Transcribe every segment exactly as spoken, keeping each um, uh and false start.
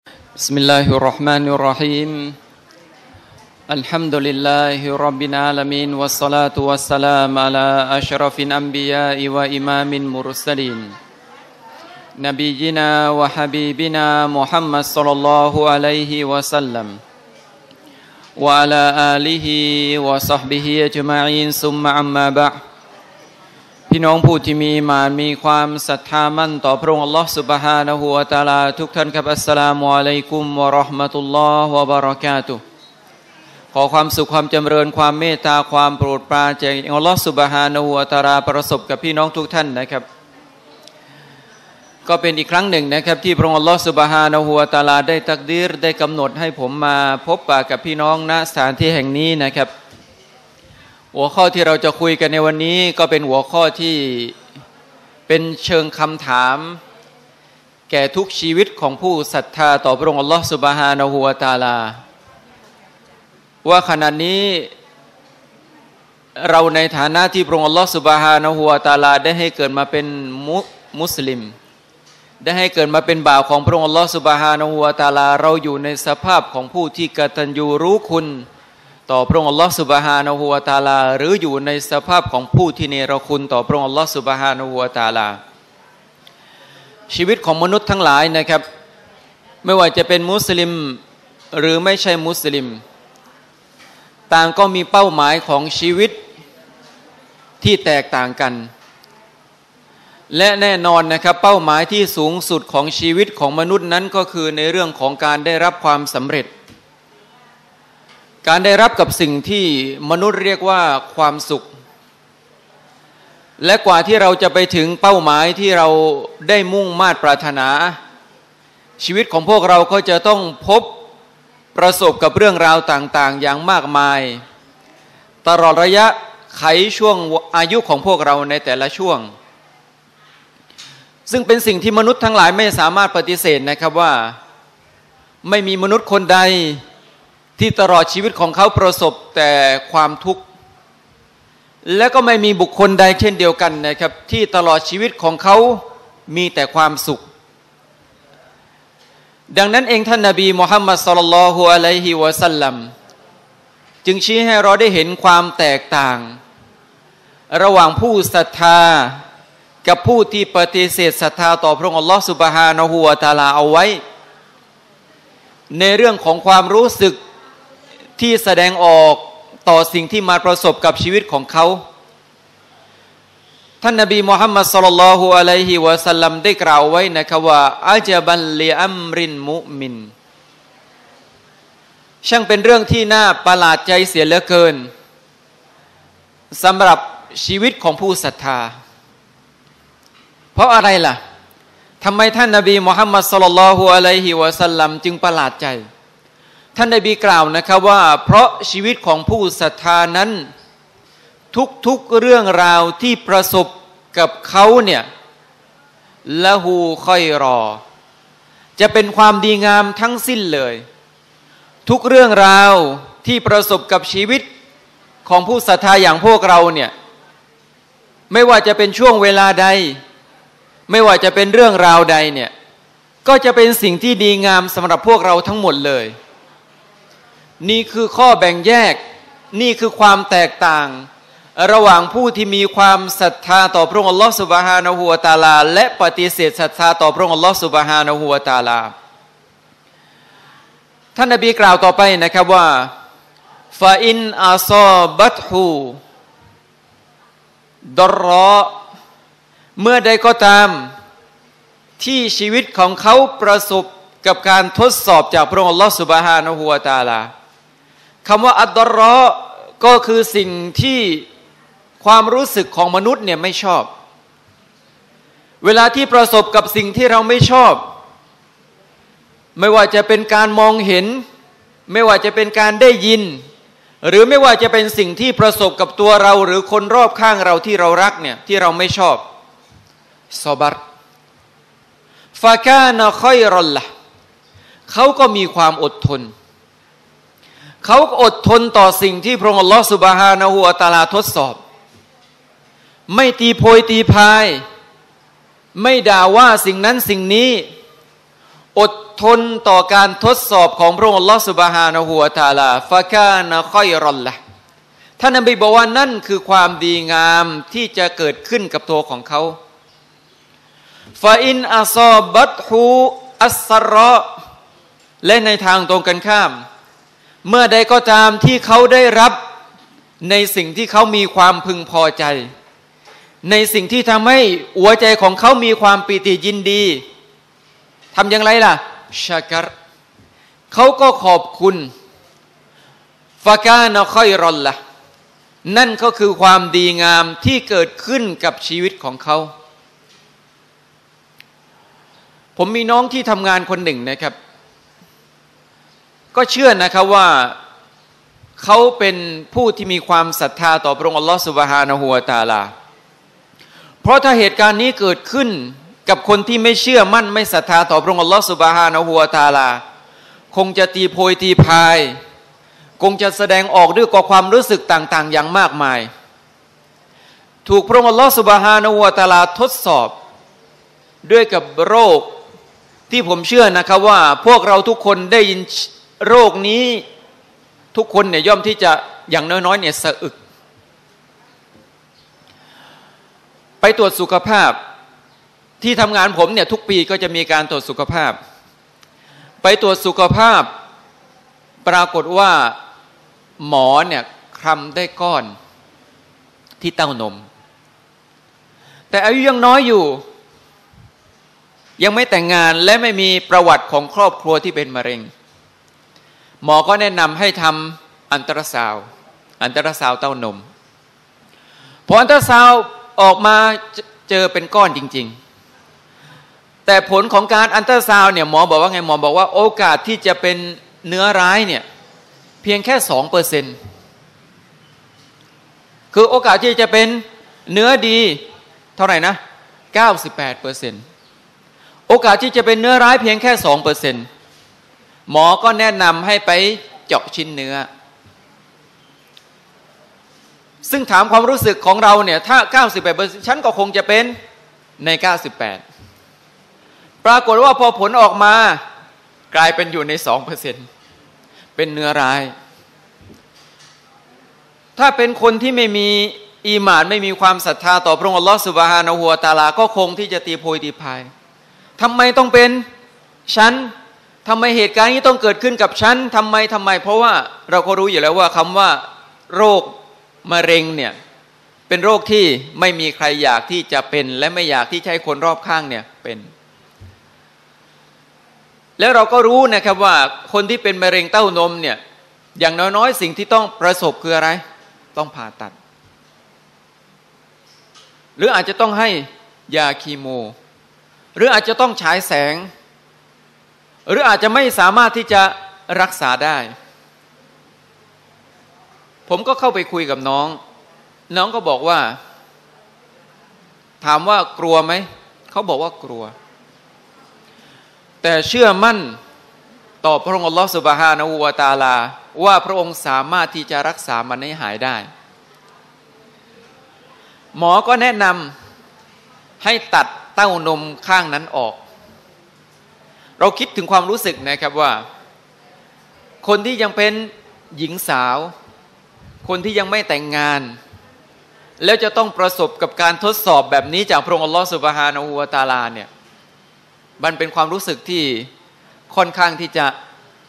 بسم الله الرحمن الرحيم الحمد لله رب العالمين والصلاة والسلام على أشرف الأنبياء وإمام المرسلين نبينا وحبيبنا محمد صلى الله عليه وسلم وعلى آله وصحبه أجمعين ثم أما بعدพี่น้องผู้ที่มีมามีความศรัทธามั่นต่อพระองค์อัลลอฮฺซุบฮานะฮูวะตะอาลาทุกท่านครับอัสสลามุอะลัยกุมวะเราะห์มะตุลลอฮ์วะบะเราะกาตุฮ์ขอความสุขความจำเริญความเมตตาความโปรดปรานจากอัลลอฮฺซุบฮานะฮูวะตะอาลาประสบกับพี่น้องทุกท่านนะครับก็เป็นอีกครั้งหนึ่งนะครับที่พระองค์อัลลอฮฺซุบฮานะฮูวะตะอาลาได้ตักดีรได้กำหนดให้ผมมาพบปะกับพี่น้องณสถานที่แห่งนี้นะครับหัวข้อที่เราจะคุยกันในวันนี้ก็เป็นหัวข้อที่เป็นเชิงคำถามแก่ทุกชีวิตของผู้ศรัทธาต่อพระองค์อัลลอฮฺซุบฮานะฮูวะตะอาลาว่าขณะนี้เราในฐานะที่พระองค์อัลลอฮฺซุบฮานะฮูวะตะอาลาได้ให้เกิดมาเป็นมุมุสลิมได้ให้เกิดมาเป็นบ่าวของพระองค์อัลลอฮฺซุบฮานะฮูวะตะอาลาเราอยู่ในสภาพของผู้ที่กตัญญูรู้คุณต่อพระองค์อัลลอฮฺซุบฮานะฮูวะตะอาลาหรืออยู่ในสภาพของผู้ที่เนรคุณต่อพระองค์อัลลอฮฺซุบฮานะฮูวะตะอาลาชีวิตของมนุษย์ทั้งหลายนะครับไม่ว่าจะเป็นมุสลิมหรือไม่ใช่มุสลิมต่างก็มีเป้าหมายของชีวิตที่แตกต่างกันและแน่นอนนะครับเป้าหมายที่สูงสุดของชีวิตของมนุษย์นั้นก็คือในเรื่องของการได้รับความสำเร็จการได้รับกับสิ่งที่มนุษย์เรียกว่าความสุขและกว่าที่เราจะไปถึงเป้าหมายที่เราได้มุ่งมา่ปรารถนาชีวิตของพวกเราก็จะต้องพบประสบกับเรื่องราวต่างๆอย่างมากมายตลอดระยะไขช่วงอายุของพวกเราในแต่ละช่วงซึ่งเป็นสิ่งที่มนุษย์ทั้งหลายไม่สามารถปฏิเสธนะครับว่าไม่มีมนุษย์คนใดที่ตลอดชีวิตของเขาประสบแต่ความทุกข์และก็ไม่มีบุคคลใดเช่นเดียวกันนะครับที่ตลอดชีวิตของเขามีแต่ความสุขดังนั้นเองท่านนบีมุฮัมมัดศ็อลลัลลอฮุอะลัยฮิวะซัลลัมจึงชี้ให้เราได้เห็นความแตกต่างระหว่างผู้ศรัทธากับผู้ที่ปฏิเสธศรัทธาต่อพระองค์อัลลอฮฺซุบฮานะฮูวะตะอาลาเอาไว้ในเรื่องของความรู้สึกที่แสดงออกต่อสิ่งที่มาประสบกับชีวิตของเขาท่านนบีมุฮัมมัดศ็อลลัลลอฮุอะลัยฮิวะซัลลัมได้กล่าวไว้นะครับว่าอาจบันลิอัมรินมุมินช่างเป็นเรื่องที่น่าประหลาดใจเสียเหลือเกินสำหรับชีวิตของผู้ศรัทธาเพราะอะไรล่ะทำไมท่านนบีมุฮัมมัดศ็อลลัลลอฮุอะลัยฮิวะซัลลัมจึงประหลาดใจท่านนบีกล่าวนะครับว่าเพราะชีวิตของผู้ศรัทธานั้นทุกๆเรื่องราวที่ประสบกับเขาเนี่ยละหูค่อยรอจะเป็นความดีงามทั้งสิ้นเลยทุกเรื่องราวที่ประสบกับชีวิตของผู้ศรัทธาอย่างพวกเราเนี่ยไม่ว่าจะเป็นช่วงเวลาใดไม่ว่าจะเป็นเรื่องราวใดเนี่ยก็จะเป็นสิ่งที่ดีงามสำหรับพวกเราทั้งหมดเลยนี่คือข้อแบ่งแยกนี่คือความแตกต่างระหว่างผู้ที่มีความศรัทธาต่อพระองค์อัลลอฮฺซุบฮานะฮูวะตะอาลาและปฏิเสธศรัทธาต่อพระองค์อัลลอฮฺซุบฮานะฮูวะตะอาลาท่านนบีกล่าวต่อไปนะครับว่าฟาอินอาซอบัตฮูดรรอเมื่อใดก็ตามที่ชีวิตของเขาประสบกับการทดสอบจากพระองค์อัลลอฮฺซุบฮานะฮูวะตะอาลาคำว่าอัดดรรอก็คือสิ่งที่ความรู้สึกของมนุษย์เนี่ยไม่ชอบเวลาที่ประสบกับสิ่งที่เราไม่ชอบไม่ว่าจะเป็นการมองเห็นไม่ว่าจะเป็นการได้ยินหรือไม่ว่าจะเป็นสิ่งที่ประสบกับตัวเราหรือคนรอบข้างเราที่เรารักเนี่ยที่เราไม่ชอบซอบัรฟาคานะค่อยรอลละเขาก็มีความอดทนเขาอดทนต่อสิ่งที่พระองค์อัลลอฮฺซุบฮานะฮูวะตะอาลาทดสอบไม่ตีโพยตีพายไม่ด่าว่าสิ่งนั้นสิ่งนี้อดทนต่อการทดสอบของพระองค์อัลลอฮฺซุบฮานะฮูวะตะอาลาฟะกานะค็อยรอนละท่านนบีบอกว่านั่นคือความดีงามที่จะเกิดขึ้นกับตัวของเขาฟาอินอัซอบัตฮูอัสซะรอและในทางตรงกันข้ามเมื่อใดก็ตามที่เขาได้รับในสิ่งที่เขามีความพึงพอใจในสิ่งที่ทำให้หัวใจของเขามีความปีติยินดีทำอย่างไรล่ะชะกัรเขาก็ขอบคุณฟะกานะค็อยรอนละนั่นก็คือความดีงามที่เกิดขึ้นกับชีวิตของเขาผมมีน้องที่ทำงานคนหนึ่งนะครับก็เชื่อนะครับว่าเขาเป็นผู้ที่มีความศรัทธาต่อพระองค์อัลลอฮฺซุบฮานะฮูวะตะอาลาเพราะถ้าเหตุการณ์นี้เกิดขึ้นกับคนที่ไม่เชื่อมั่นไม่ศรัทธาต่อพระองค์อัลลอฮฺซุบฮานะฮูวะตะอาลาคงจะตีโพยตีพายคงจะแสดงออกด้วยความรู้สึกต่างๆอย่างมากมายถูกพระองค์อัลลอฮฺซุบฮานะฮูวะตะอาลาทดสอบด้วยกับโรคที่ผมเชื่อนะครับว่าพวกเราทุกคนได้ยินโรคนี้ทุกคนเนี่ยย่อมที่จะอย่างน้อยๆเนี่ยสะอึกไปตรวจสุขภาพที่ทำงานผมเนี่ยทุกปีก็จะมีการตรวจสุขภาพไปตรวจสุขภาพปรากฏว่าหมอเนี่ยคลำได้ก้อนที่เต้านมแต่อายุยังน้อยอยู่ยังไม่แต่งงานและไม่มีประวัติของครอบครัวที่เป็นมะเร็งหมอก็แนะนำให้ทำอัลตราซาวด์อัลตราซาวด์เต้านมพออัลตราซาวด์ออกมาเจอเป็นก้อนจริงๆแต่ผลของการอัลตราซาวด์เนี่ยหมอบอกว่าไงหมอบอกว่าโอกาสที่จะเป็นเนื้อร้ายเนี่ยเพียงแค่ สองเปอร์เซ็นต์ คือโอกาสที่จะเป็นเนื้อดีเท่าไหร่นะ เก้าสิบแปดเปอร์เซ็นต์ โอกาสที่จะเป็นเนื้อร้ายเพียงแค่ สองเปอร์เซ็นต์ หมอก็แนะนำให้ไปเจาะชิ้นเนื้อซึ่งถามความรู้สึกของเราเนี่ยถ้า เก้าสิบแปดเปอร์เซ็นต์ ฉันก็คงจะเป็นใน เก้าสิบแปด ปรากฏว่าพอผลออกมากลายเป็นอยู่ใน สองเปอร์เซ็นต์ เป็นเนื้อร้ายถ้าเป็นคนที่ไม่มีอีหม่านไม่มีความศรัทธาต่อพระองค์อัลลอฮฺซุบฮานะฮูวะตะอาลาก็คงที่จะตีโพยตีพายทำไมต้องเป็นฉันทำไมเหตุการณ์นี้ต้องเกิดขึ้นกับฉันทำไมทำไมเพราะว่าเราก็รู้อยู่แล้วว่าคำว่าโรคมะเร็งเนี่ยเป็นโรคที่ไม่มีใครอยากที่จะเป็นและไม่อยากที่จะให้คนรอบข้างเนี่ยเป็นแล้วเราก็รู้นะครับว่าคนที่เป็นมะเร็งเต้านมเนี่ยอย่างน้อยๆสิ่งที่ต้องประสบคืออะไรต้องผ่าตัดหรืออาจจะต้องให้ยาคีโมหรืออาจจะต้องฉายแสงหรืออาจจะไม่สามารถที่จะรักษาได้ผมก็เข้าไปคุยกับน้องน้องก็บอกว่าถามว่ากลัวไหมเขาบอกว่ากลัวแต่เชื่อมั่นต่อพระองค์อัลลอฮฺซุบฮานะฮูวะตะอาลาว่าพระองค์สามารถที่จะรักษามันให้หายได้หมอก็แนะนำให้ตัดเต้านมข้างนั้นออกเราคิดถึงความรู้สึกนะครับว่าคนที่ยังเป็นหญิงสาวคนที่ยังไม่แต่งงานแล้วจะต้องประสบกับการทดสอบแบบนี้จากพระองค์อัลลอฮฺซุบฮานะฮูวะตะอาลาเนี่ยมันเป็นความรู้สึกที่ค่อนข้างที่จะ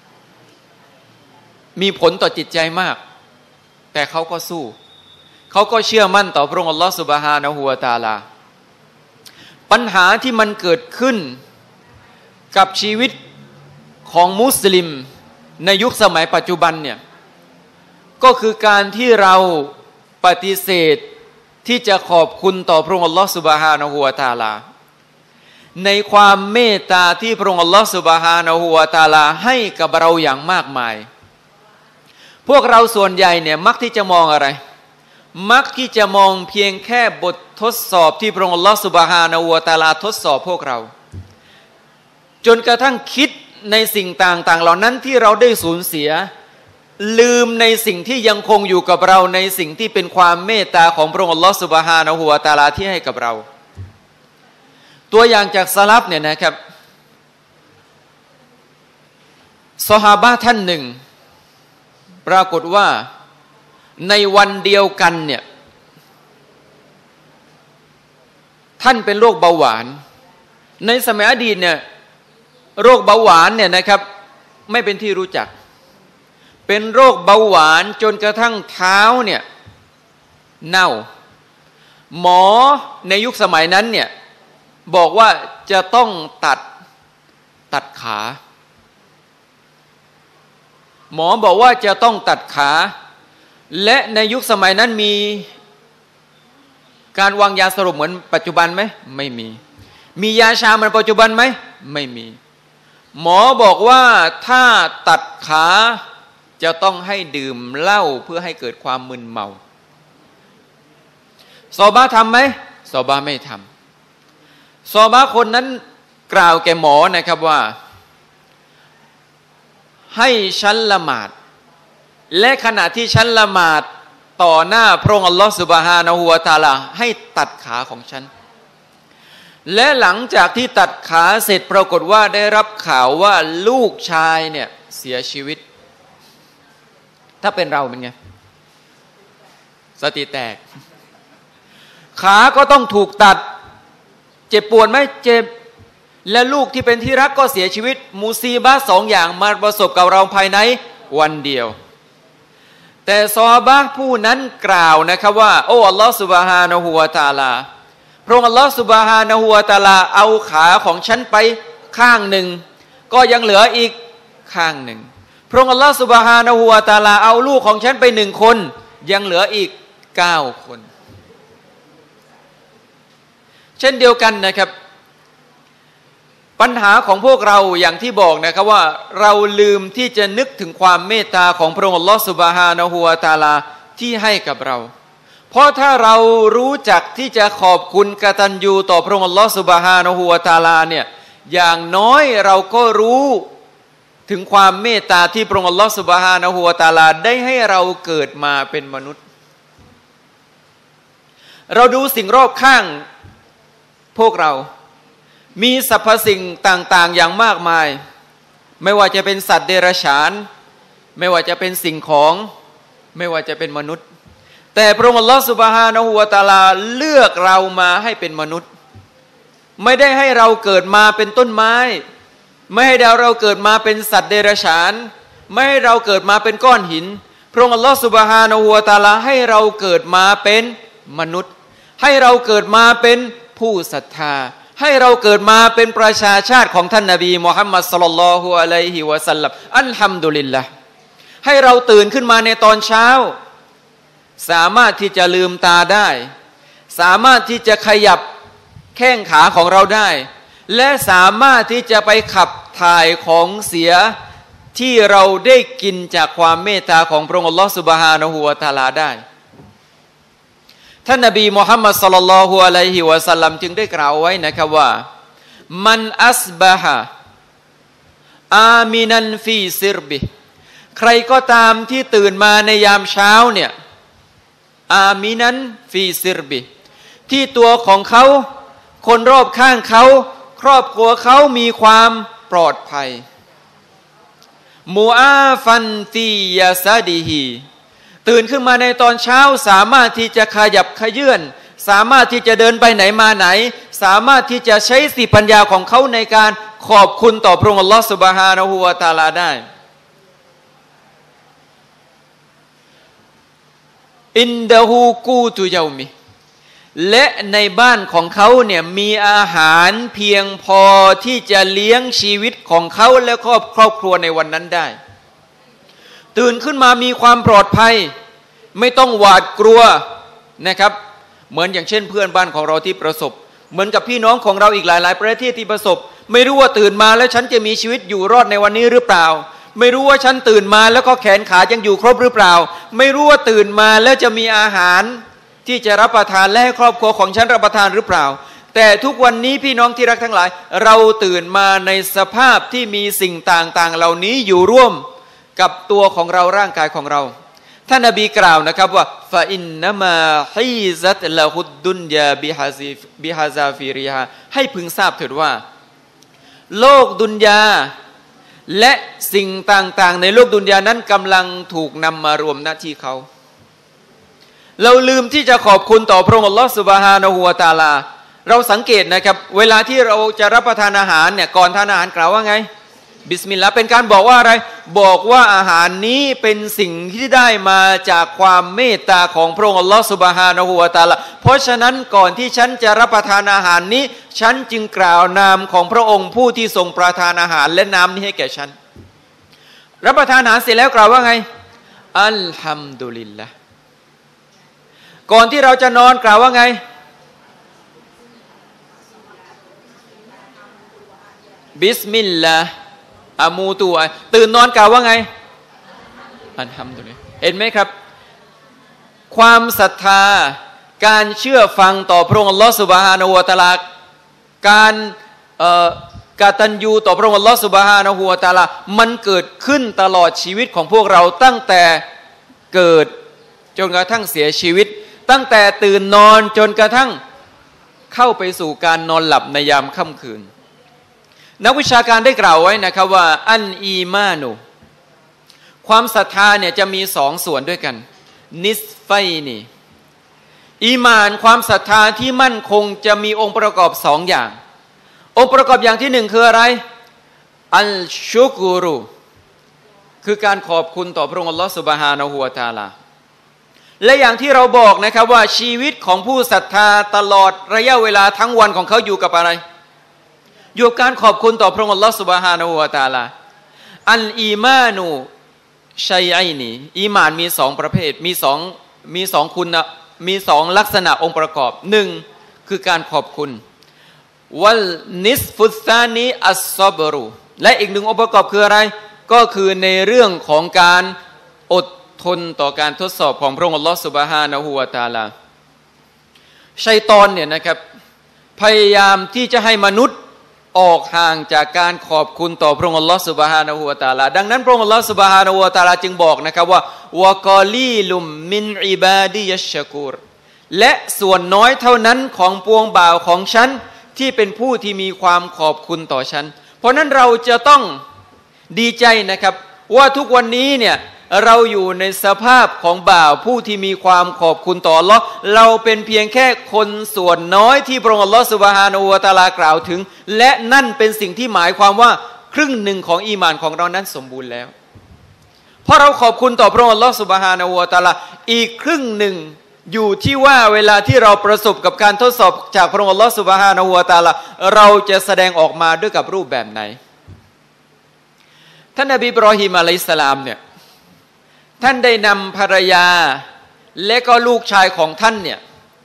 มีผลต่อจิตใจมากแต่เขาก็สู้เขาก็เชื่อมั่นต่อพระองค์อัลลอฮฺซุบฮานะฮูวะตะอาลาปัญหาที่มันเกิดขึ้นกับชีวิตของมุสลิมในยุคสมัยปัจจุบันเนี่ยก็คือการที่เราปฏิเสธที่จะขอบคุณต่อพระองค์อัลลอฮฺซุบฮานะฮูวะตะอาลาในความเมตตาที่พระองค์อัลลอฮฺซุบฮานะฮูวะตะอาลาให้กับเราอย่างมากมายพวกเราส่วนใหญ่เนี่ยมักที่จะมองอะไรมักที่จะมองเพียงแค่บททดสอบที่พระองค์อัลลอฮฺซุบฮานะฮูวะตะอาลาทดสอบพวกเราจนกระทั่งคิดในสิ่งต่างๆเหล่านั้นที่เราได้สูญเสียลืมในสิ่งที่ยังคงอยู่กับเราในสิ่งที่เป็นความเมตตาของพระองค์อัลลอฮฺซุบฮานะฮูวะตะอาลาที่ให้กับเราตัวอย่างจากสลัฟเนี่ยนะครับซอฮาบะห์ท่านหนึ่งปรากฏว่าในวันเดียวกันเนี่ยท่านเป็นโรคเบาหวานในสมัยอดีตเนี่ยโรคเบาหวานเนี่ยนะครับไม่เป็นที่รู้จักเป็นโรคเบาหวานจนกระทั่งเท้าเนี่ยเน่าหมอในยุคสมัยนั้นเนี่ยบอกว่าจะต้องตัดตัดขาหมอบอกว่าจะต้องตัดขาและในยุคสมัยนั้นมีการวางยาสลบเหมือนปัจจุบันไหมไม่มีมียาชาเหมือนปัจจุบันไหมไม่มีหมอบอกว่าถ้าตัดขาจะต้องให้ดื่มเหล้าเพื่อให้เกิดความมึนเมาซอบาทำไหมซอบาไม่ทำซอบาคนนั้นกล่าวแก่หมอนะครับว่าให้ฉันละหมาดและขณะที่ฉันละหมาดต่อหน้าพระองค์อัลลอฮฺซุบฮานะฮูวะตะอาลาให้ตัดขาของฉันและหลังจากที่ตัดขาเสร็จปรากฏว่าได้รับข่าวว่าลูกชายเนี่ยเสียชีวิตถ้าเป็นเราเป็นไงสติแตกขาก็ต้องถูกตัดเจ็บปวดไหมเจ็บและลูกที่เป็นที่รักก็เสียชีวิตมุซีบะห์สองอย่างมาประสบกับเราภายในวันเดียวแต่ซอฮาบะห์ผู้นั้นกล่าวนะครับว่าโอ้อัลลอฮฺซุบฮานะฮูวะตะอาลาพระองค์อัลลอฮฺซุบฮานะฮูวะตะอาลาเอาขาของฉันไปข้างหนึ่งก็ยังเหลืออีกข้างหนึ่งพระองค์อัลลอฮฺซุบฮานะฮูวะตะอาลาเอาลูกของฉันไปหนึ่งคนยังเหลืออีกเก้าคนเช่นเดียวกันนะครับปัญหาของพวกเราอย่างที่บอกนะครับว่าเราลืมที่จะนึกถึงความเมตตาของพระองค์อัลลอฮฺซุบฮานะฮูวะตะอาลาที่ให้กับเราเพราะถ้าเรารู้จักที่จะขอบคุณกตัญญูต่อพระองค์อัลลอฮฺซุบฮานะฮูวะตะอาลาเนี่ยอย่างน้อยเราก็รู้ถึงความเมตตาที่พระองค์อัลลอฮฺซุบฮานะฮูวะตะอาลาได้ให้เราเกิดมาเป็นมนุษย์เราดูสิ่งรอบข้างพวกเรามีสรรพสิ่งต่างๆอย่างมากมายไม่ว่าจะเป็นสัตว์เดรัจฉานไม่ว่าจะเป็นสิ่งของไม่ว่าจะเป็นมนุษย์แต่พระองค์อัลลอฮฺซุบฮานะฮูวะตะอาลาเลือกเรามาให้เป็นมนุษย์ไม่ได้ให้เราเกิดมาเป็นต้นไม้ไม่ให้เราเกิดมาเป็นสัตว์เดรัจฉานไม่ให้เราเกิดมาเป็นก้อนหินพระองค์อัลลอฮฺซุบฮานะฮูวะตะอาลาให้เราเกิดมาเป็นมนุษย์ให้เราเกิดมาเป็นผู้ศรัทธาให้เราเกิดมาเป็นประชาชาติของท่านนบีมุฮัมมัดศ็อลลัลลอฮุอะลัยฮิวะซัลลัมอัลฮัมดุลิลละห์ให้เราตื่นขึ้นมาในตอนเช้าสามารถที่จะลืมตาได้สามารถที่จะขยับแข้งขาของเราได้และสามารถที่จะไปขับถ่ายของเสียที่เราได้กินจากความเมตตาของพระองค์อัลลอฮฺซุบฮานะฮูวะตะอาลาได้ท่านนบีมุฮัมมัดศ็อลลัลลอฮุอะลัยฮิวะซัลลัมจึงได้กล่าวไว้นะครับว่ามันอัสบะฮะอามินันฟีซิรบิใครก็ตามที่ตื่นมาในยามเช้าเนี่ยอามินันฟีซิรบิที่ตัวของเขาคนรอบข้างเขาครอบครัวเขามีความปลอดภัยมูอาฟันฟียาซาดีฮีตื่นขึ้นมาในตอนเช้าสามารถที่จะขยับขยื่นสามารถที่จะเดินไปไหนมาไหนสามารถที่จะใช้สติปัญญาของเขาในการขอบคุณต่อพระองค์อัลลอฮฺซุบฮานะฮูวะตะอาลาได้อินดะฮูกูตุยามิและในบ้านของเขาเนี่ยมีอาหารเพียงพอที่จะเลี้ยงชีวิตของเขาและครอบครอบครัวในวันนั้นได้ตื่นขึ้นมามีความปลอดภัยไม่ต้องหวาดกลัวนะครับเหมือนอย่างเช่นเพื่อนบ้านของเราที่ประสบเหมือนกับพี่น้องของเราอีกหลายๆประเทศที่ประสบไม่รู้ว่าตื่นมาแล้วฉันจะมีชีวิตอยู่รอดในวันนี้หรือเปล่าไม่รู้ว่าฉันตื่นมาแล้วก็แขนขายังอยู่ครบหรือเปล่าไม่รู้ว่าตื่นมาแล้วจะมีอาหารที่จะรับประทานและให้ครอบครัวของฉันรับประทานหรือเปล่าแต่ทุกวันนี้พี่น้องที่รักทั้งหลายเราตื่นมาในสภาพที่มีสิ่งต่างๆเหล่านี้อยู่ร่วมกับตัวของเราร่างกายของเราท่านนบีกล่าวนะครับว่าฟาอินนะมาฮีซัตละฮุดดุนยาบิฮาซิบิฮาซาฟิริฮาให้พึงทราบเถิดว่าโลกดุนยาและสิ่งต่างๆในโลกดุนยานั้นกำลังถูกนำมารวมหน้าที่เขาเราลืมที่จะขอบคุณต่อพระองค์อัลลอฮฺซุบฮานะฮูวะตะอาลาเราสังเกตนะครับเวลาที่เราจะรับประทานอาหารเนี่ยก่อนทานอาหารกล่าวว่าไงบิสมิลลาห์เป็นการบอกว่าอะไรบอกว่าอาหารนี้เป็นสิ่งที่ได้มาจากความเมตตาของพระองค์อัลลอฮฺซุบฮานะฮูวะตะอาลาเพราะฉะนั้นก่อนที่ฉันจะรับประทานอาหารนี้ฉันจึงกล่าวนามของพระองค์ผู้ที่ทรงประทานอาหารและน้ำนี้ให้แก่ฉันรับประทานอาหารเสร็จแล้วกล่าวว่าไงอัลฮัมดุลิลละห์ก่อนที่เราจะนอนกล่าวว่าไงบิสมิลลาห์อามูตูตื่นนอนกล่าวว่าไงอัลฮัมดุลิลลาห์เห็นไหมครับความศรัทธาการเชื่อฟังต่อพระองค์อัลลอฮฺซุบฮานะฮูวะตะอาลาการเอ่อกตัญญูต่อพระองค์อัลลอฮฺซุบฮานะฮูวะตะอาลามันเกิดขึ้นตลอดชีวิตของพวกเราตั้งแต่เกิดจนกระทั่งเสียชีวิตตั้งแต่ตื่นนอนจนกระทั่งเข้าไปสู่การนอนหลับในยามค่ำคืนนักวิชาการได้กล่าวไว้นะครับว่าอันอีมานุความศรัทธาเนี่ยจะมีสองส่วนด้วยกันนิสไฟนีอีมานความศรัทธาที่มั่นคงจะมีองค์ประกอบสองอย่างองค์ประกอบอย่างที่หนึ่งคืออะไรอัลชุกุรุคือการขอบคุณต่อพระองค์อัลลอฮฺซุบฮานะฮูวะตะอาลาและอย่างที่เราบอกนะครับว่าชีวิตของผู้ศรัทธาตลอดระยะเวลาทั้งวันของเขาอยู่กับอะไรอยู่กับการขอบคุณต่อพระองค์อัลลอฮฺซุบฮานะฮูวะตะอาลาอัลอีมานุชัยไอนีอีมานมีสองประเภทมีสองมีสองคุณมีสองลักษณะองค์ประกอบหนึ่งคือการขอบคุณวัลนิสฟุตซานีอัสซอบรุและอีกหนึ่งองค์ประกอบคืออะไรก็คือในเรื่องของการอดทนต่อการทดสอบของพระองค์อัลลอฮฺซุบฮานะฮูวะตะอาลาชัยฏอนเนี่ยนะครับพยายามที่จะให้มนุษย์ออกห่างจากการขอบคุณต่อพระองค์อัลลอฮฺซุบฮานะฮูวะตะอาลาดังนั้นพระองค์อัลลอฮฺซุบฮานะฮูวะตะอาลาจึงบอกนะครับว่าวะกอลีลุมมินอิบาดิยัชชะกูรและส่วนน้อยเท่านั้นของปวงบ่าวของฉันที่เป็นผู้ที่มีความขอบคุณต่อฉันเพราะนั้นเราจะต้องดีใจนะครับว่าทุกวันนี้เนี่ยเราอยู่ในสภาพของบ่าวผู้ที่มีความขอบคุณต่ออัลลอฮ์เราเป็นเพียงแค่คนส่วนน้อยที่พระองค์อัลลอฮ์ซุบฮานะฮูวะตะอาลากล่าวถึงและนั่นเป็นสิ่งที่หมายความว่าครึ่งหนึ่งของอีหม่านของเรานั้นสมบูรณ์แล้วเพราะเราขอบคุณต่อพระองค์อัลลอฮ์ซุบฮานะฮูวะตะอาลาอีกครึ่งหนึ่งอยู่ที่ว่าเวลาที่เราประสบกับการทดสอบจากพระองค์อัลลอฮ์ซุบฮานะฮูวะตะอาลาเราจะแสดงออกมาด้วยกับรูปแบบไหนท่านนบีอิบรอฮีมอะลัยฮิสสลามเนี่ยท่านได้นำภรรยาและก็ลูกชายของท่านเนี่ย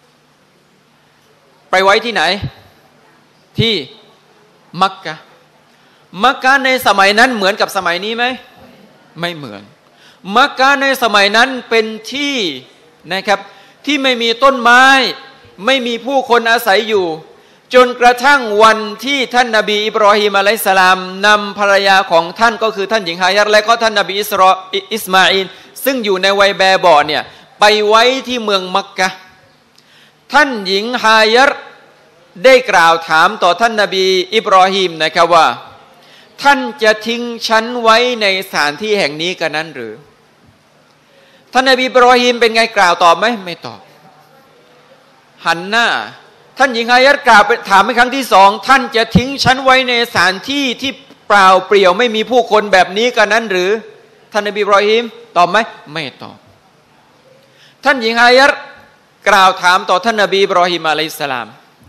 ไปไว้ที่ไหนที่มักกะมักกะในสมัยนั้นเหมือนกับสมัยนี้ไหมไม่เหมือนมักกะในสมัยนั้นเป็นที่นะครับที่ไม่มีต้นไม้ไม่มีผู้คนอาศัยอยู่จนกระทั่งวันที่ท่านนบีอิบรอฮีมอะลัยฮิสสลามนำภรรยาของท่านก็คือท่านหญิงฮายัรและก็ท่านนบีอิสรออิสมาอีลซึ่งอยู่ในวัยแบเบาะเนี่ยไปไว้ที่เมืองมักกะท่านหญิงฮายัรได้กล่าวถามต่อท่านนบีอิบรอฮีมนะครับว่าท่านจะทิ้งฉันไว้ในสถานที่แห่งนี้กันนั้นหรือท่านนบีอิบรอฮีมเป็นไงกล่าวตอบไหมไม่ตอบหันหน้าท่านหญิงฮายัรกล่าวถามเป็นครั้งที่สองท่านจะทิ้งฉันไว้ในสถานที่ที่เปล่าเปลี่ยวไม่มีผู้คนแบบนี้กันนั้นหรือท่านนบีอิบรอฮีมตอบไหมไม่ตอบท่านหญิงฮายัรกล่าวถามต่อท่านนบีอิบรอฮีมอะลัยฮิสสลาม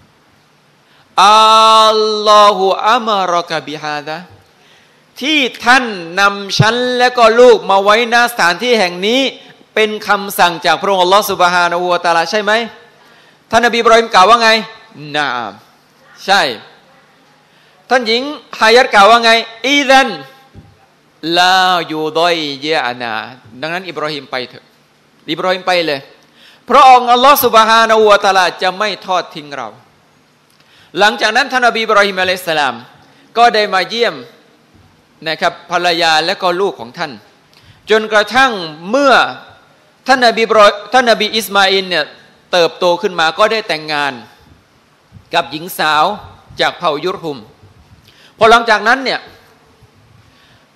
อัลลอฮุอะมะรอกะบิฮาดะที่ท่านนำฉันและก็ลูกมาไว้ณสถานที่แห่งนี้เป็นคำสั่งจากพระองค์อัลลอฮฺซุบฮานะฮูวะตะอาลาใช่ไหมท่านนบีอิบรอฮีมกล่าวว่าไงนามใช่ท่านหญิงฮายัรกล่าวว่าไงอีซันลายูดอยเยอานาดังนั้นอิบรอฮีมไปเถอะอิบรอฮีมไปเลยพระองค์อัลลอฮฺซุบฮานะฮูวะตะอาลาจะไม่ทอดทิ้งเราหลังจากนั้นท่านนบีอิบรอฮีมอะลัยฮิสสลามก็ได้มาเยี่ยมนะครับภรรยาและก็ลูกของท่านจนกระทั่งเมื่อท่านนบีท่านนบีอิสมาอิลเนี่ยเติบโตขึ้นมาก็ได้แต่งงานกับหญิงสาวจากเผ่ายุรฮุมพอหลังจากนั้นเนี่ย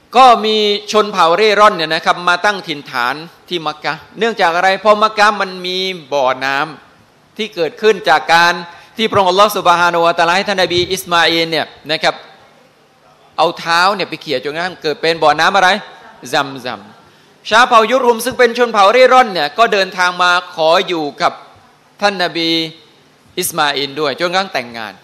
ก็มีชนเผ่าเร่ร่อนเนี่ยนะครับมาตั้งถิ่นฐานที่มักกะห์เนื่องจากอะไรเพราะมักกะห์มันมีบ่อน้ำที่เกิดขึ้นจากการที่พระองค์อัลลอฮฺซุบฮานะฮูวะตะอาลาให้ท่านนบีอิสมาอีลเนี่ยนะครับเอาเท้าเนี่ยไปเขี่ยจนกระทั่งเกิดเป็นบ่อน้ำอะไรซัมซัมชาวเผ่ายุรุมซึ่งเป็นชนเผ่าเร่ร่อนเนี่ยก็เดินทางมาขออยู่กับท่านนบีอิสมาอีลด้วยจนกระทั่งแต่งงาน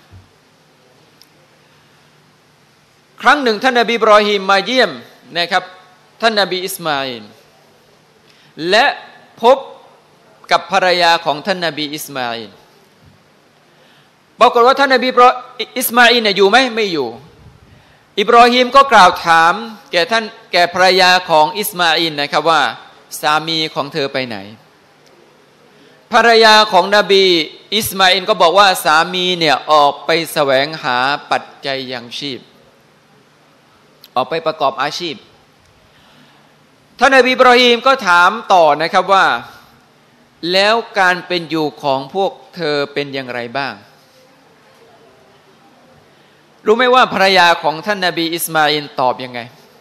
ครั้งหนึ่งท่านนบีอิบรอฮีมมาเยี่ยมนะครับท่านนบีอิสมาอีลและพบกับภรรยาของท่านนบีอิสมาอีลปรากฏว่าท่านนบีอิสมาอีลเนี่ยอยู่ไหมไม่อยู่อิบรอฮีมก็กล่าวถามแก่ท่านแก่ภรรยาของอิสมาอีลนะครับว่าสามีของเธอไปไหนภรรยาของนบีอิสมาอีลก็บอกว่าสามีเนี่ยออกไปแสวงหาปัจจัยยังชีพออกไปประกอบอาชีพท่านนบีอิบรอฮีมก็ถามต่อนะครับว่าแล้วการเป็นอยู่ของพวกเธอเป็นอย่างไรบ้างรู้ไหมว่าภรรยาของท่านนบีอิสมาอีลตอบยังไง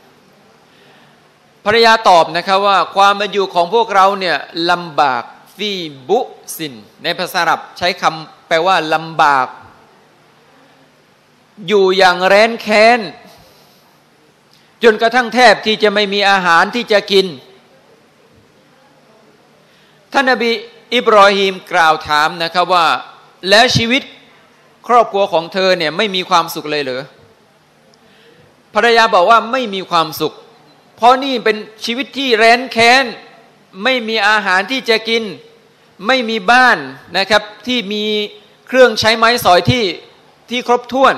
ภรรยาตอบนะครับว่าความเป็นอยู่ของพวกเราเนี่ยลำบากฟีบุซินในภาษาอาหรับใช้คำแปลว่าลำบากอยู่อย่างแร้นแค้นจนกระทั่งแทบที่จะไม่มีอาหารที่จะกินท่านนบีอิบรอฮีมกล่าวถามนะครับว่าแล้วชีวิตครอบครัวของเธอเนี่ยไม่มีความสุขเลยเหรอภรรยาบอกว่าไม่มีความสุขเพราะนี่เป็นชีวิตที่แร้นแค้นไม่มีอาหารที่จะกินไม่มีบ้านนะครับที่มีเครื่องใช้ไม้สอยที่ที่ครบถ้วน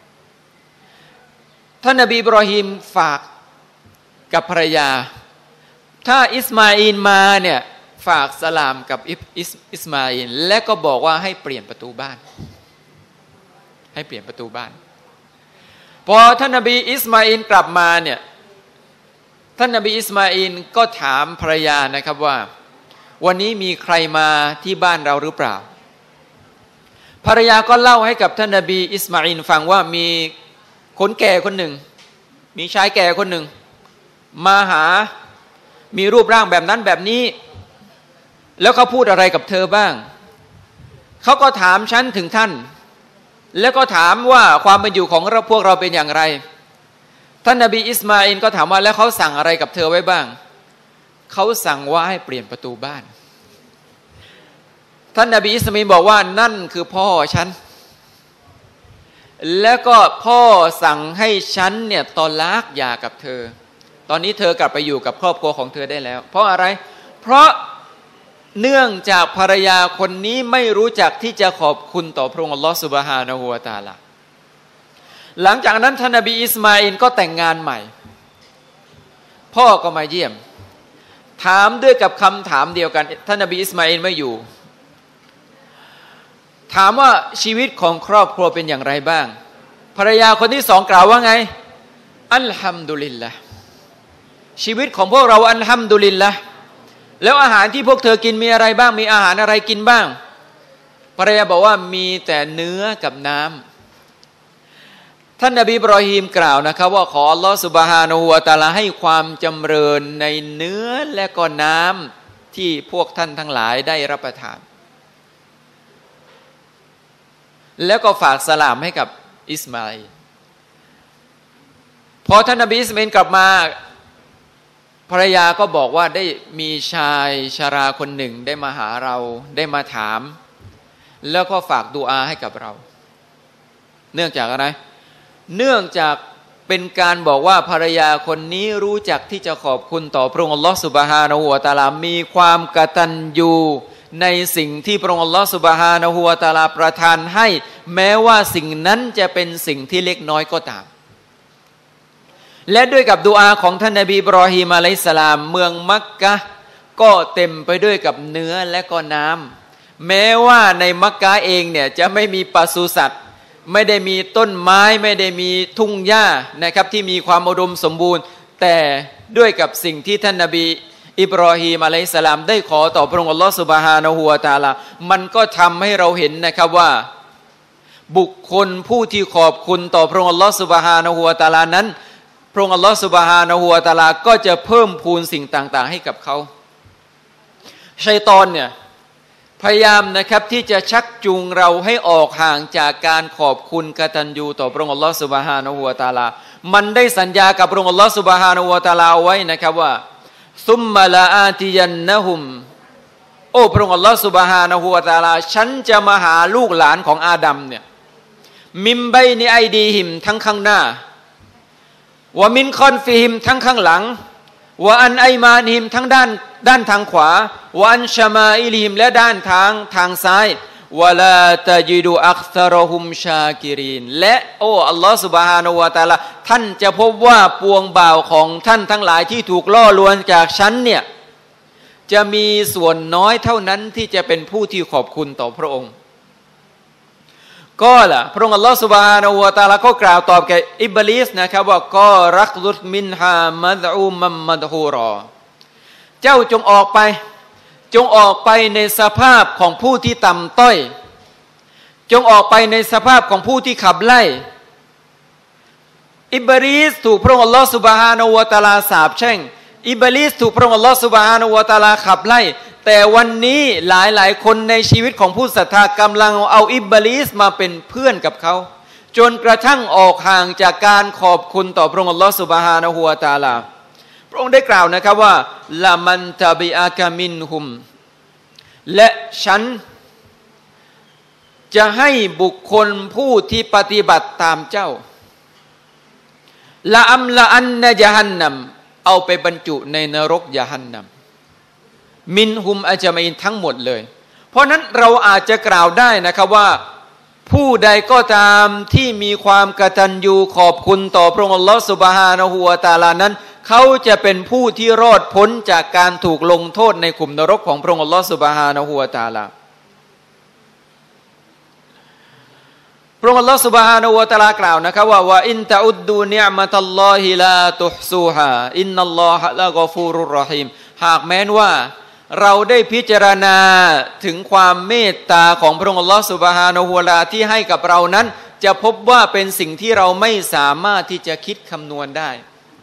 ท่านนบีอิบรอฮีมฝากกับภรรยาถ้าอิสมาอีลมาเนี่ยฝากสลามกับอิสอิสมาอีลและก็บอกว่าให้เปลี่ยนประตูบ้านให้เปลี่ยนประตูบ้านพอท่านนบีอิสมาอีลกลับมาเนี่ยท่านนบีอิสมาอีลก็ถามภรรยานะครับว่าวันนี้มีใครมาที่บ้านเราหรือเปล่าภรรยาก็เล่าให้กับท่านนบีอิสมาอีลฟังว่ามีคนแก่คนหนึ่งมีชายแก่คนหนึ่งมาหามีรูปร่างแบบนั้นแบบนี้แล้วเขาพูดอะไรกับเธอบ้างเขาก็ถามฉันถึงท่านแล้วก็ถามว่าความเป็นอยู่ของเราพวกเราเป็นอย่างไรท่านนบีอิสมาอีลก็ถามว่าแล้วเขาสั่งอะไรกับเธอไว้บ้างเขาสั่งว่าให้เปลี่ยนประตูบ้านท่านนบีอิสมาอีลบอกว่านั่นคือพ่อฉันแล้วก็พ่อสั่งให้ฉันเนี่ยตอลากหย่ากับเธอตอนนี้เธอกลับไปอยู่กับครอบครัวของเธอได้แล้วเพราะอะไรเพราะเนื่องจากภรรยาคนนี้ไม่รู้จักที่จะขอบคุณต่อพระองค์อัลลอฮฺซุบฮานะฮูวะตะอาลาหลังจากนั้นท่านนบีอิสมาอีลก็แต่งงานใหม่พ่อก็มาเยี่ยมถามด้วยกับคำถามเดียวกันท่านนบีอิสมาอีลไม่อยู่ถามว่าชีวิตของครอบครัวเป็นอย่างไรบ้างภรรยาคนที่สองกล่าวว่าไงอัลฮัมดุลิลละห์ชีวิตของพวกเราอัลฮัมดุลิลละห์แล้วอาหารที่พวกเธอกินมีอะไรบ้างมีอาหารอะไรกินบ้างภรรยาบอกว่ามีแต่เนื้อกับน้ำท่านนบีอิบรอฮีมกล่าวนะครับว่าขออัลลอฮฺซุบฮานะฮูวะตะอาลาให้ความจำเริญในเนื้อและก็น้ำที่พวกท่านทั้งหลายได้รับประทานแล้วก็ฝากสลามให้กับอิสมาอีลพอท่านนบีอิสมาอีลกลับมาภรรยาก็บอกว่าได้มีชายชราคนหนึ่งได้มาหาเราได้มาถามแล้วก็ฝากดุอาให้กับเราเนื่องจากอะไรเนื่องจากเป็นการบอกว่าภรรยาคนนี้รู้จักที่จะขอบคุณต่อพระองค์อัลลอฮฺซุบฮานะฮูวะตะอาลามีความกตัญญูในสิ่งที่พระองค์อัลลอฮฺซุบฮานะฮูวะตะอาลาประทานให้แม้ว่าสิ่งนั้นจะเป็นสิ่งที่เล็กน้อยก็ตามและด้วยกับดุอาของท่านนบีอิบรอฮีมอะลัยฮิสสลามเมืองมักกะห์ก็เต็มไปด้วยกับเนื้อและก็น้ำแม้ว่าในมักกะห์เองเนี่ยจะไม่มีปศุสัตว์ไม่ได้มีต้นไม้ไม่ได้มีทุ่งหญ้านะครับที่มีความอุดมสมบูรณ์แต่ด้วยกับสิ่งที่ท่านนบีอิบรอฮีมอะลัยฮิสสลามได้ขอต่อพระองค์อัลลอฮฺซุบฮานะฮูวะตะอาลามันก็ทำให้เราเห็นนะครับว่าบุคคลผู้ที่ขอบคุณต่อพระองค์อัลลอฮฺซุบฮานะฮูวะตะอาลานั้นพระองค์อัลลอฮฺซุบฮานะฮูวะตะอาลาก็จะเพิ่มพูนสิ่งต่างๆให้กับเขาชัยฏอนเนี่ยพยายามนะครับที่จะชักจูงเราให้ออกห่างจากการขอบคุณกตัญญูต่อพระองค์อัลลอฮฺซุบฮานะฮูวะตะอาลามันได้สัญญากับพระองค์อัลลอฮฺซุบฮานะฮูวะตะอาลาเอาไว้นะครับว่าซุมมะลาอาติยันนะฮุมโอ้พระองค์อัลลอฮฺซุบฮานะฮูวะตะอาลาฉันจะมาหาลูกหลานของอาดัมเนี่ยมิมบัยนิไอดีหิมทั้งข้างหน้าวะมินคอนฟิหิมทั้งข้างหลังวะอันไอมานิหิมทั้งด้านด้านทางขวาวะอันชามาอิลิหิมและด้านทางทางซ้ายวะลาตะจิดุอักษรหุมชากิรินและโอ้อัลลอฮฺซุบฮานะฮูวะตะอาลาท่านจะพบว่าปวงบ่าวของท่านทั้งหลายที่ถูกล่อลวงจากฉันเนี่ยจะมีส่วนน้อยเท่านั้นที่จะเป็นผู้ที่ขอบคุณต่อพระองค์ก็ล่ะพระองค์อัลลอฮฺซุบฮานะฮูวะตะอาลาก็กล่าวตอบแก่อิบลิสนะครับว่าก็รักดุษมินฮามัดอูมัมมัดฮูรอเจ้าจงออกไปจงออกไปในสภาพของผู้ที่ต่ำต้อยจงออกไปในสภาพของผู้ที่ขับไล่อิบลิสถูกพระองค์อัลลอฮฺซุบฮานะฮูวะตะอาลาสาปแช่งอิบลิสถูกพระองค์อัลลอฮฺซุบฮานะฮูวะตะอาลาขับไล่แต่วันนี้หลายๆคนในชีวิตของผู้ศรัทธากำลังเอาอิบลิสมาเป็นเพื่อนกับเขาจนกระทั่งออกห่างจากการขอบคุณต่อพระองค์อัลลอฮฺซุบฮานะฮูวะตะอาลาพระองค์ได้กล่าวนะครับว่าละมันตะบิอะกะมินฮุมและฉันจะให้บุคคลผู้ที่ปฏิบัติตามเจ้าละอัมละอันนะยะฮันนัมเอาไปบรรจุในนรกยะฮันนัมมินฮุมอาจามินทั้งหมดเลยเพราะนั้นเราอาจจะกล่าวได้นะครับว่าผู้ใดก็ตามที่มีความกตัญญูขอบคุณต่อพระองค์อัลลอฮฺซุบฮานะฮูวะตะอาลานั้นเขาจะเป็นผู้ที่รอดพ้นจากการถูกลงโทษในขุมนรกของพระองค์อัลลอฮฺซุบฮานะฮูวะตะอาลาพระองค์อัลลอฮฺซุบฮานะฮูวะตะอาลากล่าวนะครับว่าวะอินตะอุดดูนิอ์มะตัลลอฮิลาตุฮซูฮาอินนัลลอฮะละกอฟูรุรเราะฮีมหากแม้นว่าเราได้พิจารณาถึงความเมตตาของพระองค์อัลลอฮฺซุบฮานะฮูวะตะอาลาที่ให้กับเรานั้นจะพบว่าเป็นสิ่งที่เราไม่สามารถที่จะคิดคำนวณได้